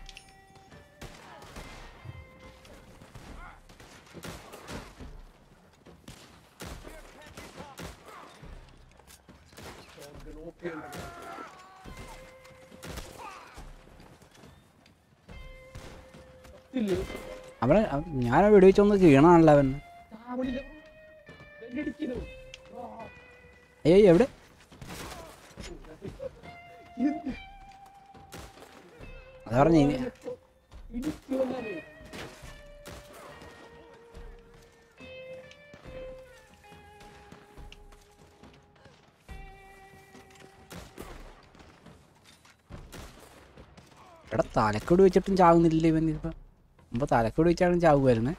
അവനെ ഞാൻ വെടിവെച്ചൊന്ന് കീണാണല്ലോ അവൻ. അയ്യോ എവിടെ? അതാ പറഞ്ഞ എടാ തലക്കോട് വെച്ചിട്ടും ചാവുന്നില്ല ഇവൻ. ഇപ്പം മുമ്പ് തലക്കോട് വെച്ചാലും ചാവുമായിരുന്നേ.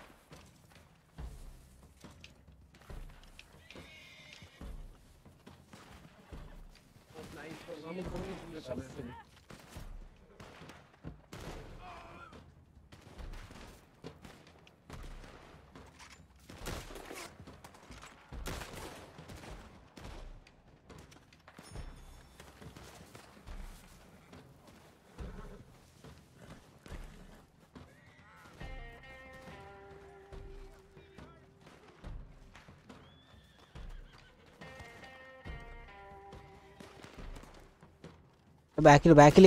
ബാക്കിൽ ബാക്കിൽ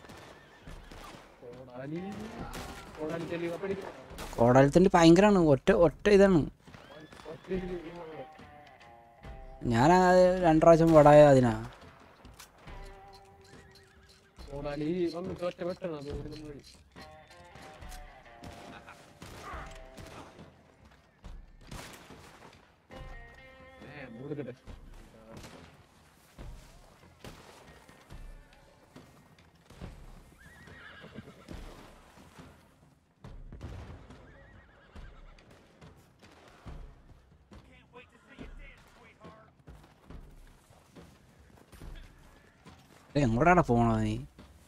കോടാലത്തിൻ്റെ ഭയങ്കരമാണ്. ഒറ്റ ഒറ്റ ഇതാണ്. ഞാൻ 2 പ്രാവശ്യം വടായ അതിനാ. എങ്ങോട്ടാണ് പോണത് നീ?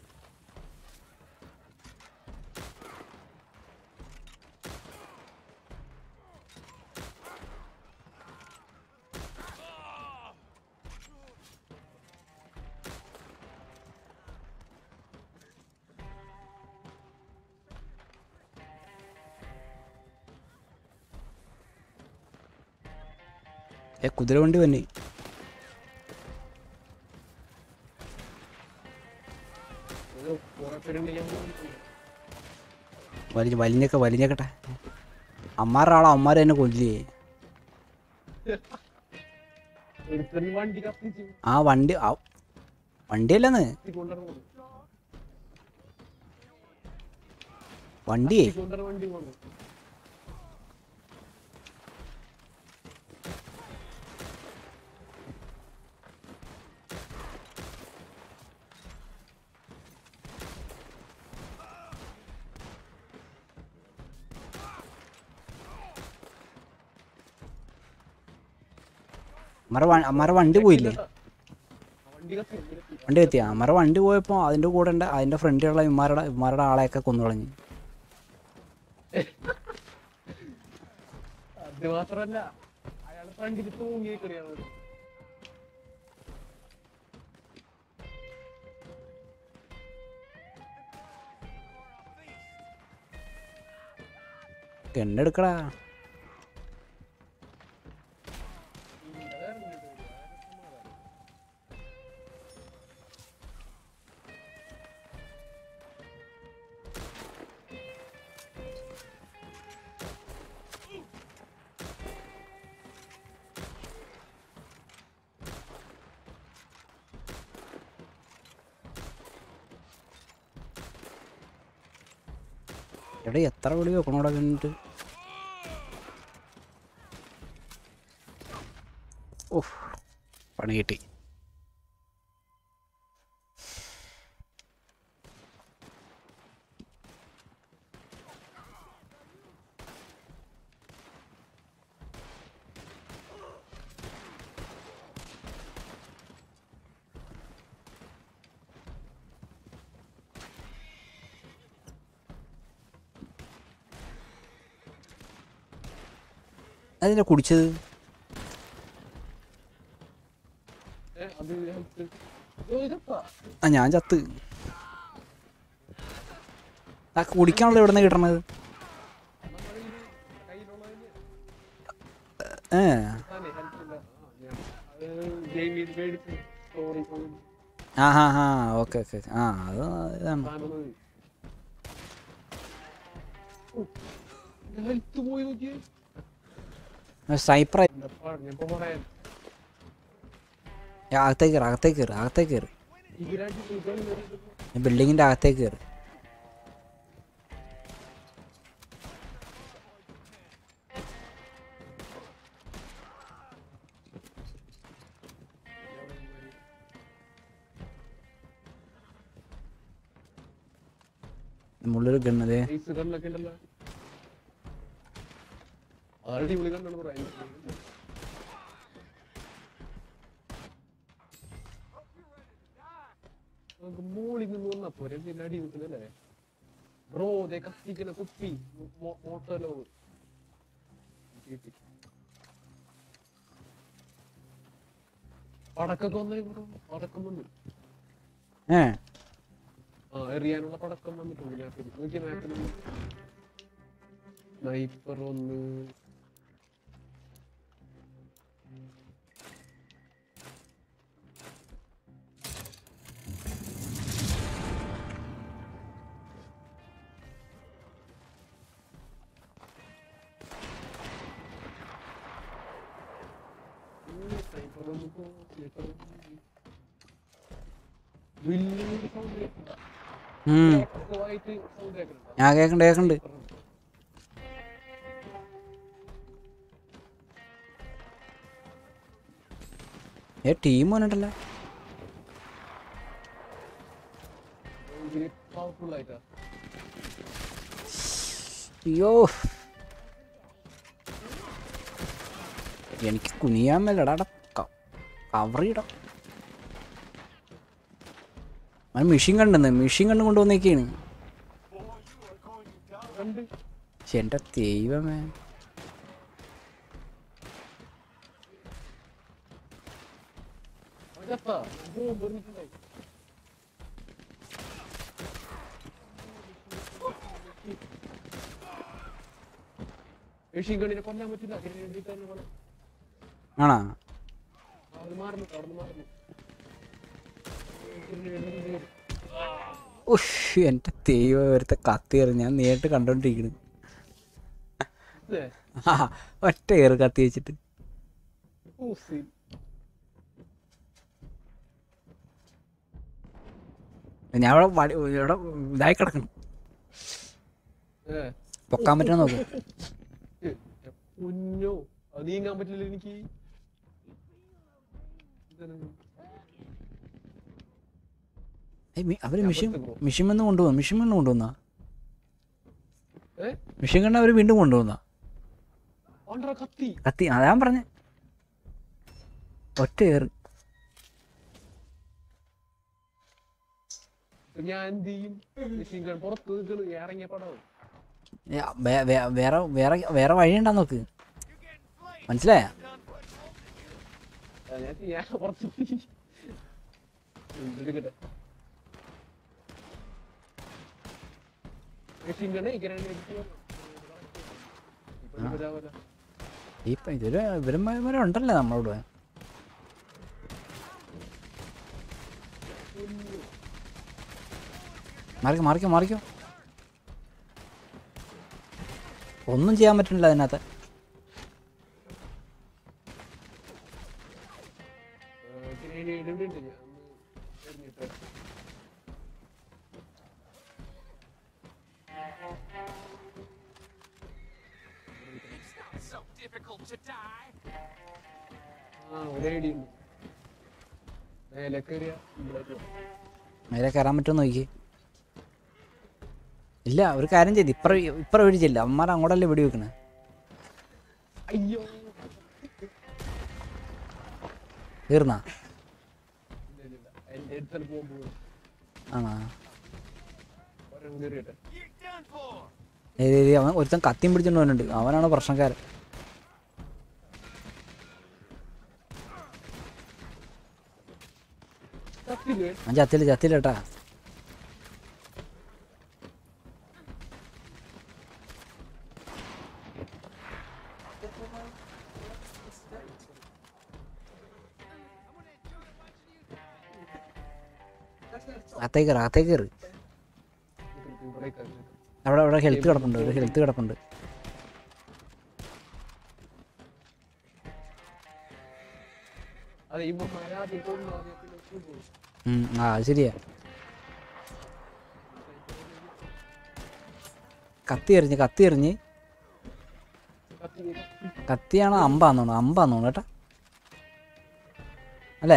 കുതിര വണ്ടി വന്നി. വലിഞ്ഞേക്കട്ടെ. അമ്മാരുടെ ആളോ അമ്മാര് തന്നെ കൊല്ലേ. ആ വണ്ടി വണ്ടിയല്ലെന്ന് വണ്ടിയേ. അമ്മര വണ്ടി പോയില്ലേ? വണ്ടി എത്തിയ അമ്മര വണ്ടി പോയപ്പോൾ അതിൻ്റെ കൂടെ ഉണ്ട് അതിൻ്റെ ഫ്രണ്ടിലുള്ള ഇമാരുടെ ആളെയൊക്കെ കൊന്നു കളഞ്ഞു. അത് മാത്രല്ല അയാളെ ഫ്രണ്ടിൽ തൂങ്ങിയേക്കറിയാണ്. എന്നെടുക്കടാ. എടാ എത്ര വിളി വെക്കണോടെ കഴിഞ്ഞിട്ട്. ഓഹ് പണി കിട്ടി. അതിനെ കുടിച്ചത് അത് health. ഇതപ്പാ ആ ഞാൻ ചത്ത്. ആ കുടിക്കാനുള്ള എവിടെ നിന്ന് കിട്ടണത്? കയ്യിലുള്ളതിന് ഏ തന്നെ health ഇല്ല. ഗെയിമിൽ മേടിച്ച് സ്റ്റോറി പോയി ആ ഹാ ഹാ ഓക്കെ ഓക്കെ ആ അത് ഇതാണ്. ഹെൽത്ത് പോയി നോക്കിയേ. സ്നൈപ്പർ ഞാനിപ്പോ പറയാൻ അകത്തേക്ക് കയറി അകത്തേക്ക് കയറി അകത്തേക്ക് കയറി ഇതിലായിട്ട് ബിൽഡിങ്ങിൻ്റെ അകത്തേക്ക് കയറി. മുള്ളൊരു ഗണ്ണതേ കണ്ണൊക്കെ ഉണ്ടല്ലോ. അടിപൊളി കണ്ണാണ് പറയാൻ. നമുക്ക് മോളിൽ നിന്ന് വന്നപ്പോ പിന്നെ അടി നിൽക്കുന്നല്ലേ ബ്രോ. ദേ കത്തിക്കുന്ന കുപ്പി മോട്ടോലോ പടക്കൊക്കെ വന്നേ ബ്രോ. പടക്കം വന്നു. ഏ എറിയാനുള്ള പടക്കം വന്നിട്ടുണ്ട് മാപ്പിൽ. നോക്കിയ മാപ്പിൽ സ്നൈപ്പർ ഒന്ന്. സ്നൈപ്പർ ഒന്ന് പോ. സ്നൈപ്പർ വലിയ സൗണ്ട് കേൾക്കണ്ട. ആയിട്ട് സൗണ്ട് കേൾക്കണ്ട. ഞാൻ കേൾക്കണ്ട് കേൾക്കണ്ട്. ടീം വന്നിട്ടല്ല. പവർഫുൾ ആയിട്ടാ. അയ്യോ എനിക്ക് കുനിയാൻ മേലടാ കവറിയിടാം. അവൻ മെഷീൻ കണ്ടെന്ന് മെഷീൻ കണ്ട് കൊണ്ടുവന്നേക്കാണ്. പക്ഷെ എൻ്റെ ദൈവമേ മെഷീൻ ഗണ്ണിനെ കൊല്ലാൻ പറ്റില്ല. ആണോ? അവിടെ മാറുന്നു. ഉഷ് എൻ്റെ ദൈവം ഒരുത്ത കത്തി കയറി ഞാൻ നേരിട്ട് കണ്ടോണ്ടിരിക്കണ്. ആ ഒറ്റ കയറി കത്തി വെച്ചിട്ട്. ഞാൻ ഇവിടെ ഇതായി കിടക്കണം. പൊക്കാൻ പറ്റുമോ നോക്ക്. കുഞ്ഞോ അത് നീങ്ങാൻ പറ്റില്ല എനിക്ക്. അവര് മിഷൻ വന്ന് കൊണ്ടുപോകും. മിഷൻ വന്ന് കൊണ്ടുവന്നാ മിഷൻ കണ്ട അവര് വീണ്ടും കൊണ്ടുവന്നാ കത്തി. അതാ പറഞ്ഞേ ഒറ്റ കയറി. ഞാൻ എന്ത് ചെയ്യും? മെഷീൻ ഗൺ പുറത്ത് ഇറങ്ങിയ പടം വേറെ വേറെ വേറെ വഴി ഉണ്ടാ നോക്ക്. മനസ്സിലായ? ഇവരുണ്ടല്ലേ നമ്മളോട്. മാറിക്കോ. ഒന്നും ചെയ്യാൻ പറ്റുന്നില്ല അതിനകത്ത്. മേലെ കയറാൻ പറ്റുമോ നോക്കി. ഇല്ല ഒരു കാര്യം ചെയ്ത് ഇപ്പറ വെടിച്ചില്ല. അമ്മമാർ അങ്ങോട്ടല്ലേ വെടി വെക്കണേ. തീർന്നാ? ആണോ? അവൻ ഒരുത്തൻ കത്തിയും പിടിച്ചോണ്ട് വന്നിട്ടുണ്ട്. അവനാണ് പ്രശ്നക്കാരൻ. ഞാൻ ചത്തില്ല കേട്ടാ. അകത്തേക്ക് കയറി. അവിടെ ഹെൽത്ത് കിടപ്പുണ്ട്, ഒരു ഹെൽത്ത് കിടപ്പുണ്ട്. ആ അത് ശരിയാ. കത്തി എറിഞ്ഞ് കത്തിയാണോ അമ്പാന്ന് തോന്നുന്നു കേട്ടാ അല്ലേ?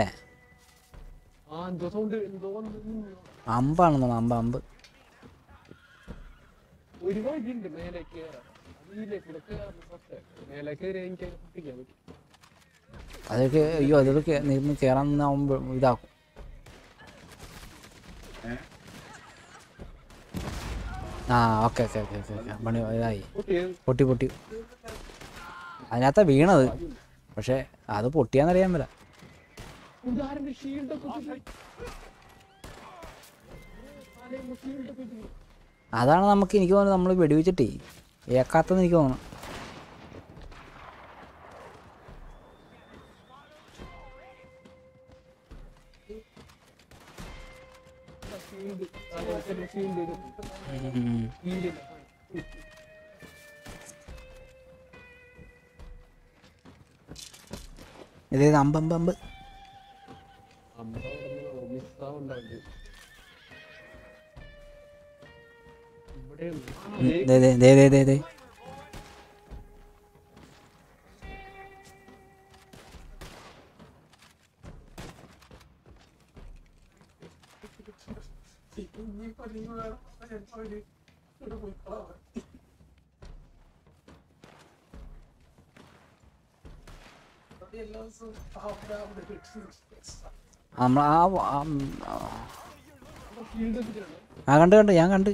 അമ്പാണെന്ന് തോന്നുന്നു. അമ്പ് അതൊക്കെ അയ്യോ അതൊക്കെ നിന്ന് കയറാൻ നിന്നാവുമ്പോ ഇതാക്കും. ആ ഓക്കെ പണി ഇതായി. പൊട്ടി അതിനകത്താ വീണത്. പക്ഷെ അത് പൊട്ടിയാന്നറിയാൻ പറ്റില്ല. അതാണ് എനിക്ക് തോന്നുന്നത് നമ്മൾ വെടിവെച്ചിട്ടേ ഏക്കാത്തെന്ന് എനിക്ക് തോന്നുന്നു. ഇതേത് അമ്പ് ദേ നമ്മൾ കണ്ട് ഞാൻ കണ്ട്.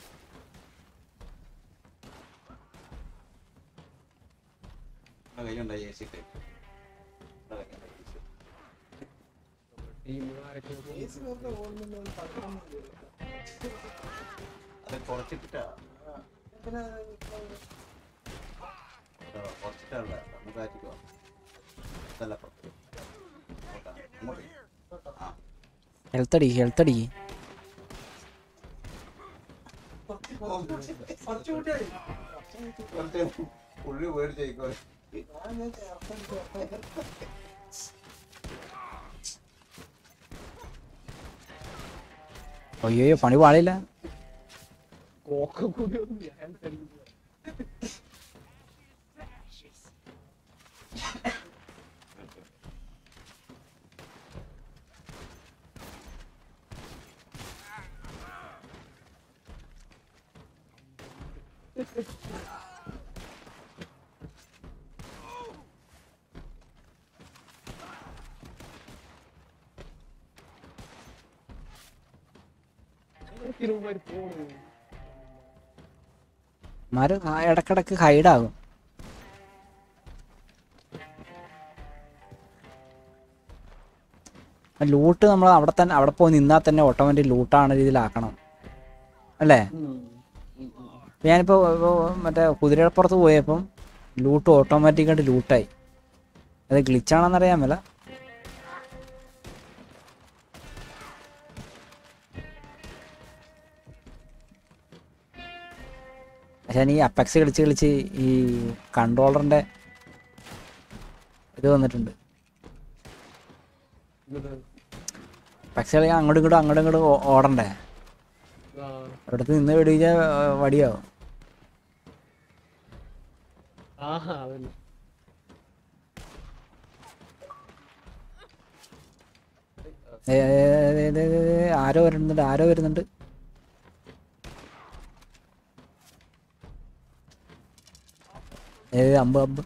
ഹെൽത്തടി അയ്യോ പണി പാടില്ല. മരം ഇടക്കിടക്ക് ഹൈഡാകും. ലൂട്ട് നമ്മൾ അവിടെ പോയി നിന്നാൽ തന്നെ ഓട്ടോമാറ്റിക് ലൂട്ടാണ് രീതിയിലാക്കണം അല്ലേ? ഞാനിപ്പോൾ മറ്റേ കുതിരപ്പുറത്ത് പോയപ്പം ലൂട്ട് ഓട്ടോമാറ്റിക്കായിട്ട് ലൂട്ടായി. അത് ഗ്ലിച്ചാണെന്നറിയാൻ മേല. പക്ഷേ ഈ അപ്പെക്സ് കളിച്ച് ഈ കൺട്രോളറിൻ്റെ ഇത് വന്നിട്ടുണ്ട്. അപ്പെക്സ് കളി അങ്ങോട്ടും ഇങ്ങോട്ടും ഓടണ്ടേ? അവിടുത്തെ നിന്ന് വെടിച്ചാൽ വടിയാവും. ആരോ വരുന്നുണ്ട്. അമ്പ്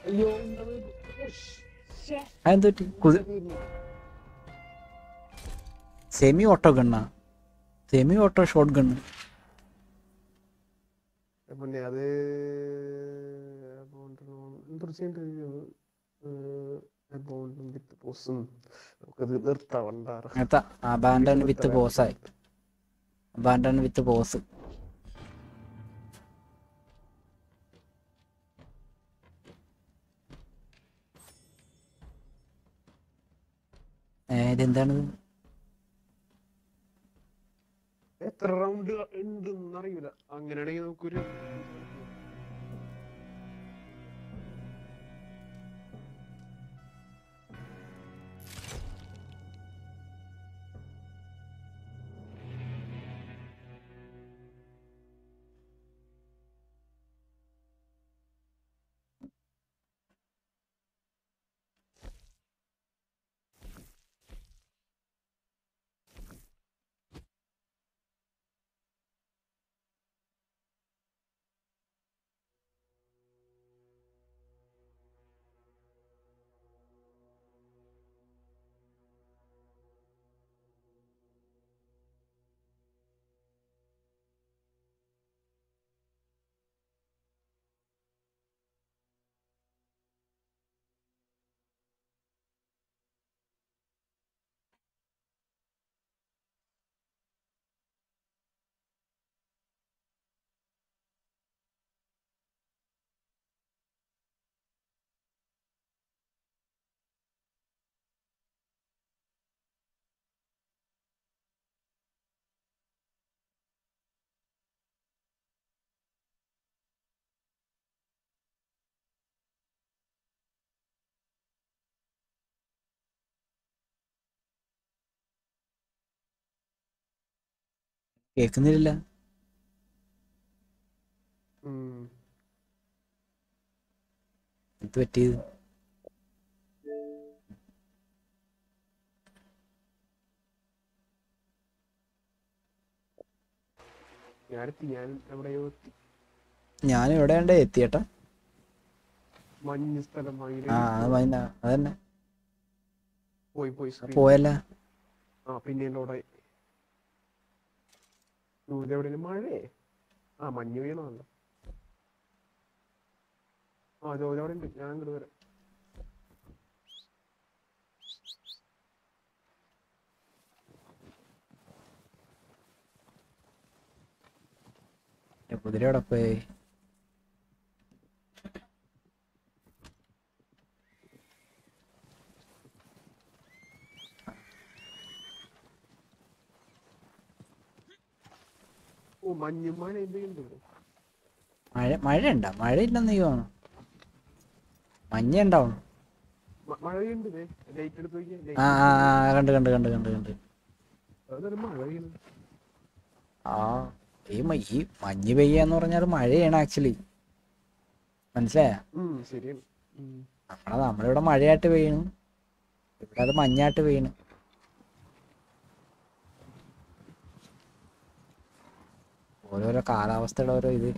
അയ്യോ ഉണ്ടത്. ഉഷ്. ശ്ശേ. അതെന്ത് പറ്റി? തീർന്നു. സെമി ഓട്ടോ ഗണ്ണാ? Semi auto shot gun? പിന്നെ അത് എന്തൊരു ചെയ്യേണ്ടത് വിത്ത് പോസും നമുക്കത് നിർത്താം വണ്ടാറ്. അങ്ങനത്തെ അബാൻഡൻ വിത്ത് ബോസായി. Abandon with boss. ഇതെന്താണിത്? എത്ര റൗണ്ട് ഉണ്ടെന്ന് അറിയില്ല. അങ്ങനെയാണെങ്കിൽ നമുക്കൊരു കേൾക്കുന്നില്ല. എന്ത് പറ്റിയത്? ഞാൻ എവിടെയോ ഞാൻ എവിടെ ഉണ്ട് എത്തിയേട്ടാ? മഞ്ഞ സ്ഥലം ആ അതന്നെ പോയി പോയല്ല. പിന്നെ അവിടെ എവിടെ മഴേ മഞ്ഞ് വീണല്ലോ. ജോലി അവിടെ ഉണ്ട്. ഞാൻ അങ്ങോട്ട് വരാം. കുതിര എവിടെ പോയി? മഴ എന്തെങ്കിലും മഴ ഉണ്ടാ? മഴ ഇല്ലെന്ന് തോന്നുന്നു. മഞ്ഞ ഉണ്ടാവണം. മഴയുണ്ട്. ലൈറ്റ് എടുത്ത് കണ്ട്. അതൊരു മഴ പെയ്യുന്നു. ഈ മഞ്ഞ് പെയ്യാന്ന് പറഞ്ഞാൽ മഴയാണ് ആക്ച്വലി. മനസ്സിലായ? ശരിയാണ്. നമ്മളിവിടെ മഴയായിട്ട് പെയ്യണു, ഇവിടെ അത് മഞ്ഞായിട്ട് പെയ്യണു. ഓരോരോ കാലാവസ്ഥയുടെ ഓരോ ഇത്.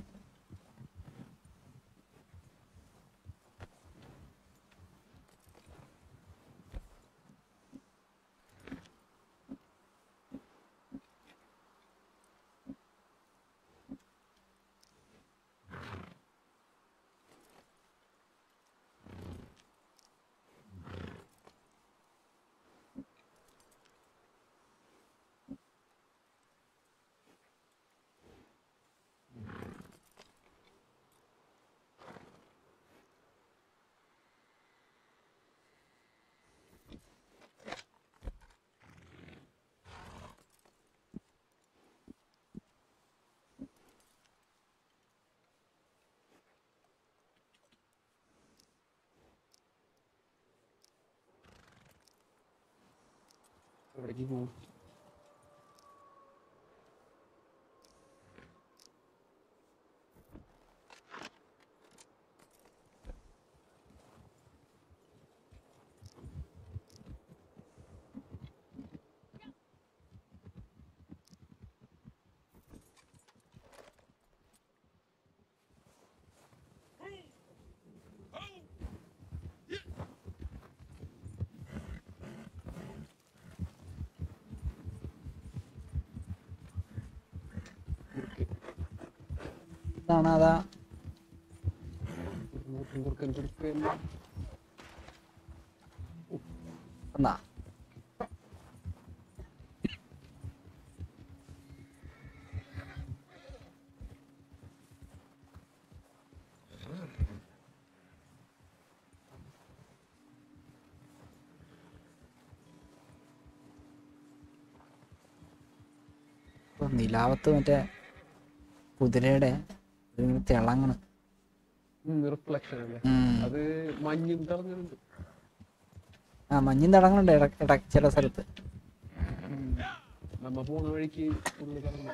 എവിടേക്ക് പോകും? ഇതാണ് അതാ കുറുക്കൻ കുറുക്കൻ എന്നാ നിലാവത്ത് മറ്റേ കുതിരയുടെ ഇതിങ്ങനെ തിളങ്ങണ്. റിഫ്ലക്ഷൻ അല്ലേ അത് മഞ്ഞും തിളങ്ങുന്നുണ്ട്. ആ മഞ്ഞും തിളങ്ങുന്നുണ്ട് ഇടയ്ക്ക് ചില സ്ഥലത്ത്. നമ്മ പോകുന്ന വഴിക്ക് ഫുള്ള് തിളങ്ങും.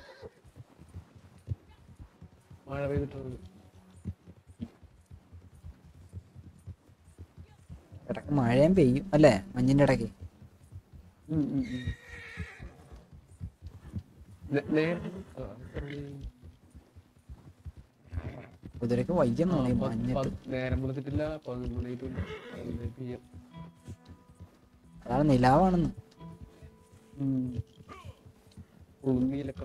മഴ പെയ്തിട്ടുണ്ട്. ഇടയ്ക്ക് മഴയും പെയ്യും അല്ലേ മഞ്ഞിൻ്റെ ഇടയ്ക്ക്. കുതിരക്ക് വയ്യെന്ന് തോന്നി മഞ്ഞിട്ട്. നേരം വിളിച്ചിട്ടില്ല 11 PM. അതാണ് നിലാവാണെന്ന്. ഉളുങ്ങിയിലൊക്കെ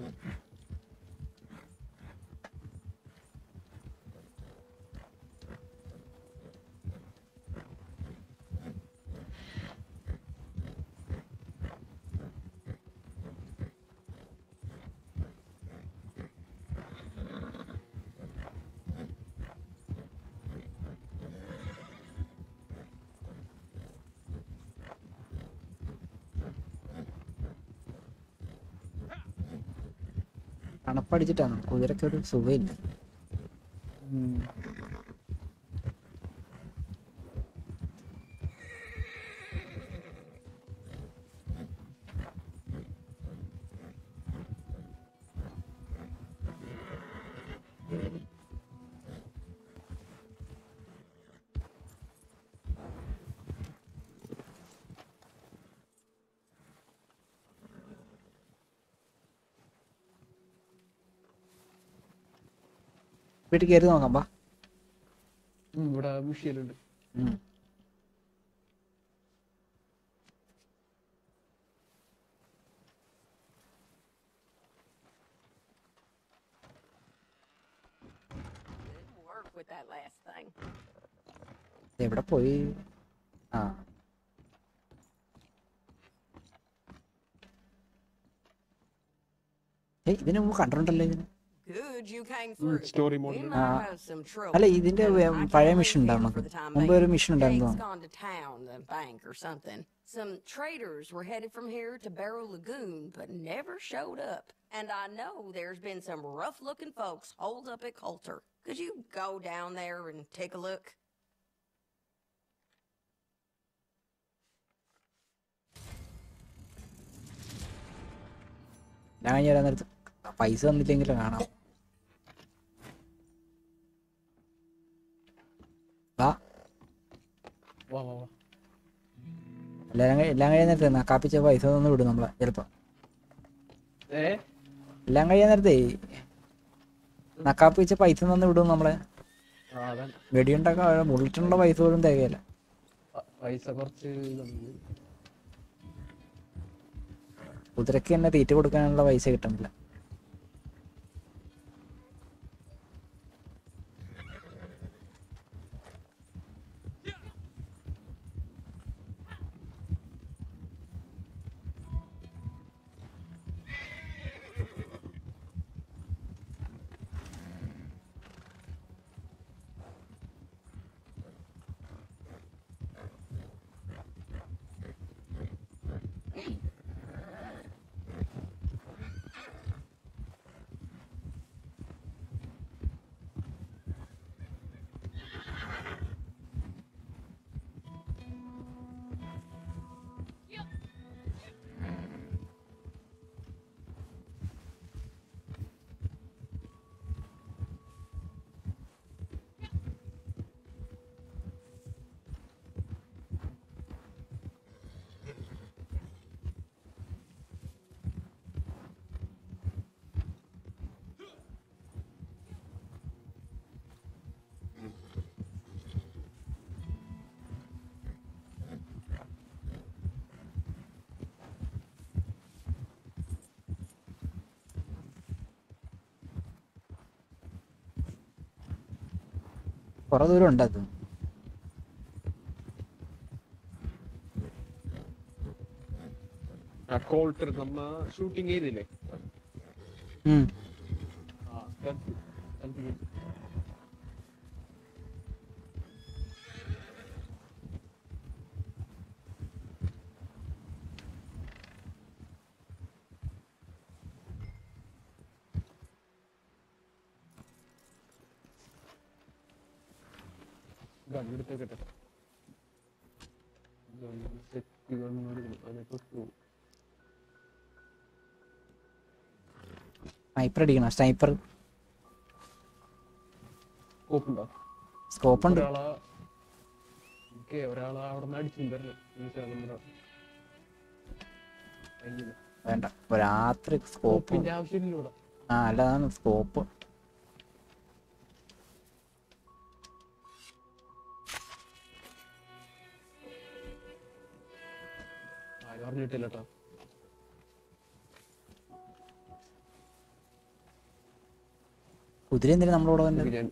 തണുപ്പടിച്ചിട്ടാണ് കുതിരക്ക് ഒരു സുഖമില്ല. വീട്ടിൽ കയറി നോക്കാം പാ. ഇവിടെ മിഷീനുണ്ട്. എവിടെ പോയി? ആ ഇതിന് മുമ്പ് കണ്ടിട്ടുണ്ടല്ലോ ഇതിന്. Story mode. അല്ല ഇതിന്റെ പഴയ മിഷൻ ഉണ്ടാവും നമുക്ക്. മുമ്പ് ഒരു മിഷൻ ഉണ്ടായിരുന്നു. Some traders were headed from here to Barrow Lagoon, but never showed up. And I know there's been some rough-looking folks holed up at Coulter. Could you go down there and take a look? ഞാൻ ഞാൻ നേരത്ത് പൈസ തന്നില്ലെങ്കിലും കാണാം. വാ എല്ലാം കഴിയാൻ നേരത്തെ നക്കാപ്പിച്ച പൈസ തന്നു വിടും നമ്മളെ ചിലപ്പോ. എല്ലാം കഴിയാൻ നേരത്തെ നക്കാപ്പിച്ച പൈസ തന്നു വിടും നമ്മളെ. വെടിയുണ്ടാക്കാൻ ബുള്ളറ്റിനുള്ള പൈസ പോലും തികയല്ല. കുതിരക്ക് തന്നെ തീറ്റ കൊടുക്കാനുള്ള പൈസ കിട്ടുന്നില്ല. കുറെ ദൂരം ഉണ്ട് അത്. ആ കോൾട്ടർ നമ്മ ഷൂട്ടിങ് ചെയ്തില്ലേ? ഉം. ആ സ്ഥലത്ത് ഗൺ എടുത്തേക്കട്ടെ. സെറ്റ് ഗൺ എടുക്കണം. അതിനെ തൊട്ടു സ്നൈപ്പർ അടിക്കണം. സ്നൈപ്പർ സ്കോപ്പ് ഉണ്ടോ? സ്കോപ്പ് ഉണ്ട്. ഒരാളെ അവിടെ നിന്ന് അടിച്ചു തരണം. വേണ്ട, ഇപ്പൊ രാത്രി സ്കോപ്പ്. സ്കോപ്പിന്റെ ആവശ്യമില്ല ഇവിടെ. ആ അല്ലതാണ് സ്കോപ്പ്. ആരും അറിഞ്ഞിട്ടില്ല കേട്ടോ. കുതിര എന്തിനാ നമ്മളോട് തന്നെ? ഞാൻ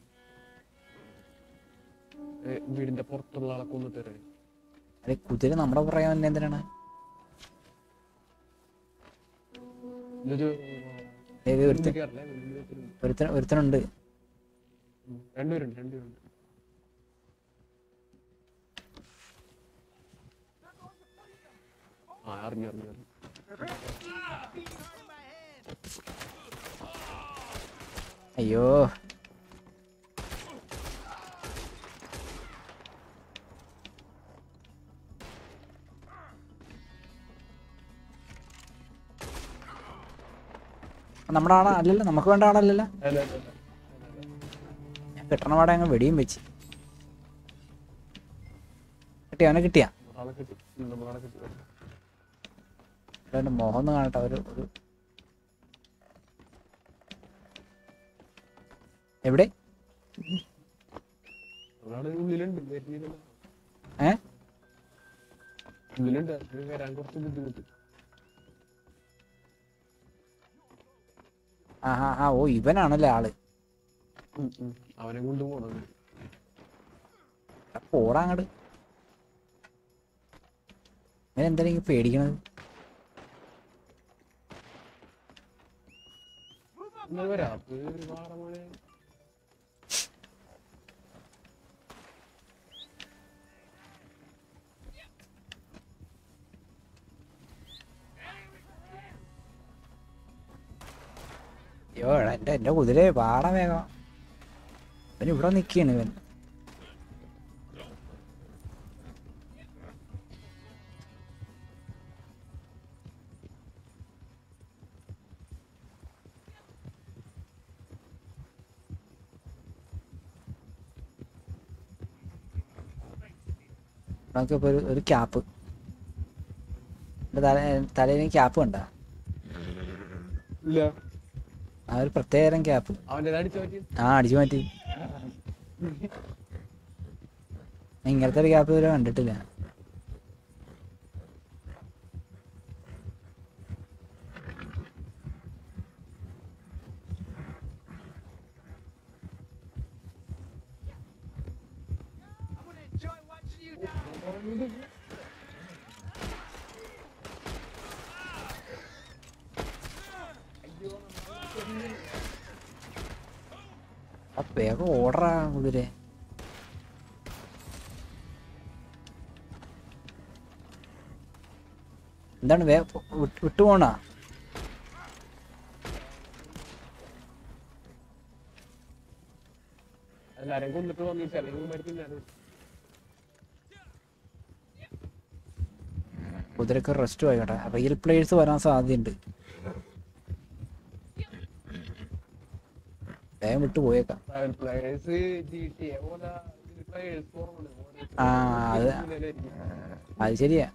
വീടിന്റെ പുറത്തുള്ള ആളെ കൊന്നിട്ട് തരാം. അല്ലെ കുതിര നമ്മുടെ പുറകെ തന്നെ എന്തിനാണ്? ഇതൊരു ഒരുത്തനുണ്ട്. രണ്ടുപേരുണ്ട്. ആ അറിഞ്ഞു. അയ്യോ, നമ്മുടെ ആളാ അല്ലല്ലോ, നമുക്ക് വേണ്ട ആളല്ലല്ലോ. ഞാൻ കിട്ടണ പാടെ അങ്ങ് വെടിയും വെച്ച്. കിട്ടിയ അവനെ കിട്ടിയ മോഹം ഒന്ന് കാണട്ടെ. ഒരു എവിടെ? വരാൻ കുറച്ച് ബുദ്ധിമുട്ട്. ആ ഓ ഇവനാണല്ലേ ആള്. അവനെ കൊണ്ടുപോകണം. പോടാ അങ്ങട്. ഇങ്ങനെ എന്തായാലും പേടിക്കണത്? അയ്യോ എന്റെ കുതിര പാടാ വേഗം. ഇവൻ ഇവിടെ നിക്കാണ് ഇവൻ. നമുക്കിപ്പോ ഒരു ക്യാപ്പ്. തലയിൽ ക്യാപ്പ് കണ്ട? ആ ഒരു പ്രത്യേകം ക്യാപ്പ്. ആ അടിച്ചു മാറ്റി. ഇങ്ങനത്തെ ഒരു ക്യാപ്പ് ഇതുവരെ കണ്ടിട്ടില്ല. വേഗം ഓർഡറാ കുതിര. എന്താണ് വിട്ടുപോണ? കുതിരക്ക് റെസ്റ്റ് ആയിക്കോട്ടെ. റിയൽ പ്ലേയേഴ്സ് വരാൻ സാധ്യതയുണ്ട്. വേഗം വിട്ടു പോയേക്കാം. ആ അത് ശരിയാ.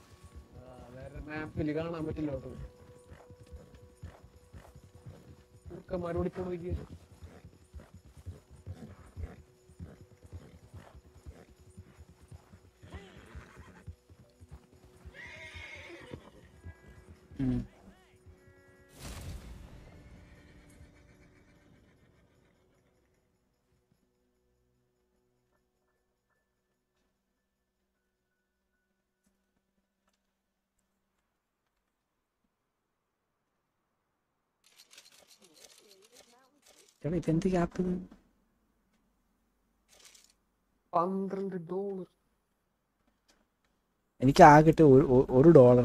കാണാൻ പറ്റില്ല. ചേട്ടാ ഇതെന്ത് ഗ്യാപ്പ് ഇത്? $12. എനിക്ക് ആകെ കിട്ടിയ $1.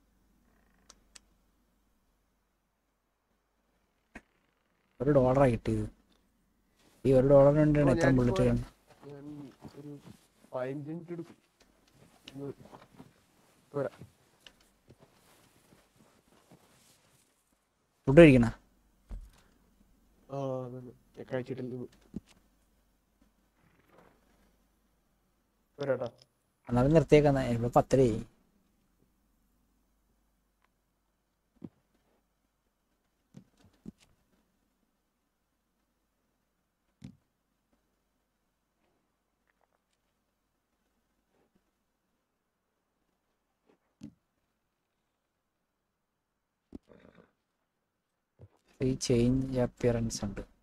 $1 കിട്ടിയത്. ഈ $1 കൊണ്ടാണ് എത്ര ബുള്ളറ്റ് കഴിഞ്ഞു. ഞാൻ ഒരു 15 മിനിറ്റ് എടുക്കും. ഒന്ന് പോരാ. ഫുഡ് കഴിക്കണ? ആ അതന്നെ ഞാൻ കഴിച്ചിട്ടില്ല. പോരാട്ടാ. എന്നാലും നിർത്തിയേക്കാന്ന ഇപ്പൊ 10 ഈ ചേഞ്ച് അപ്പിയറൻസ് ഉണ്ട്.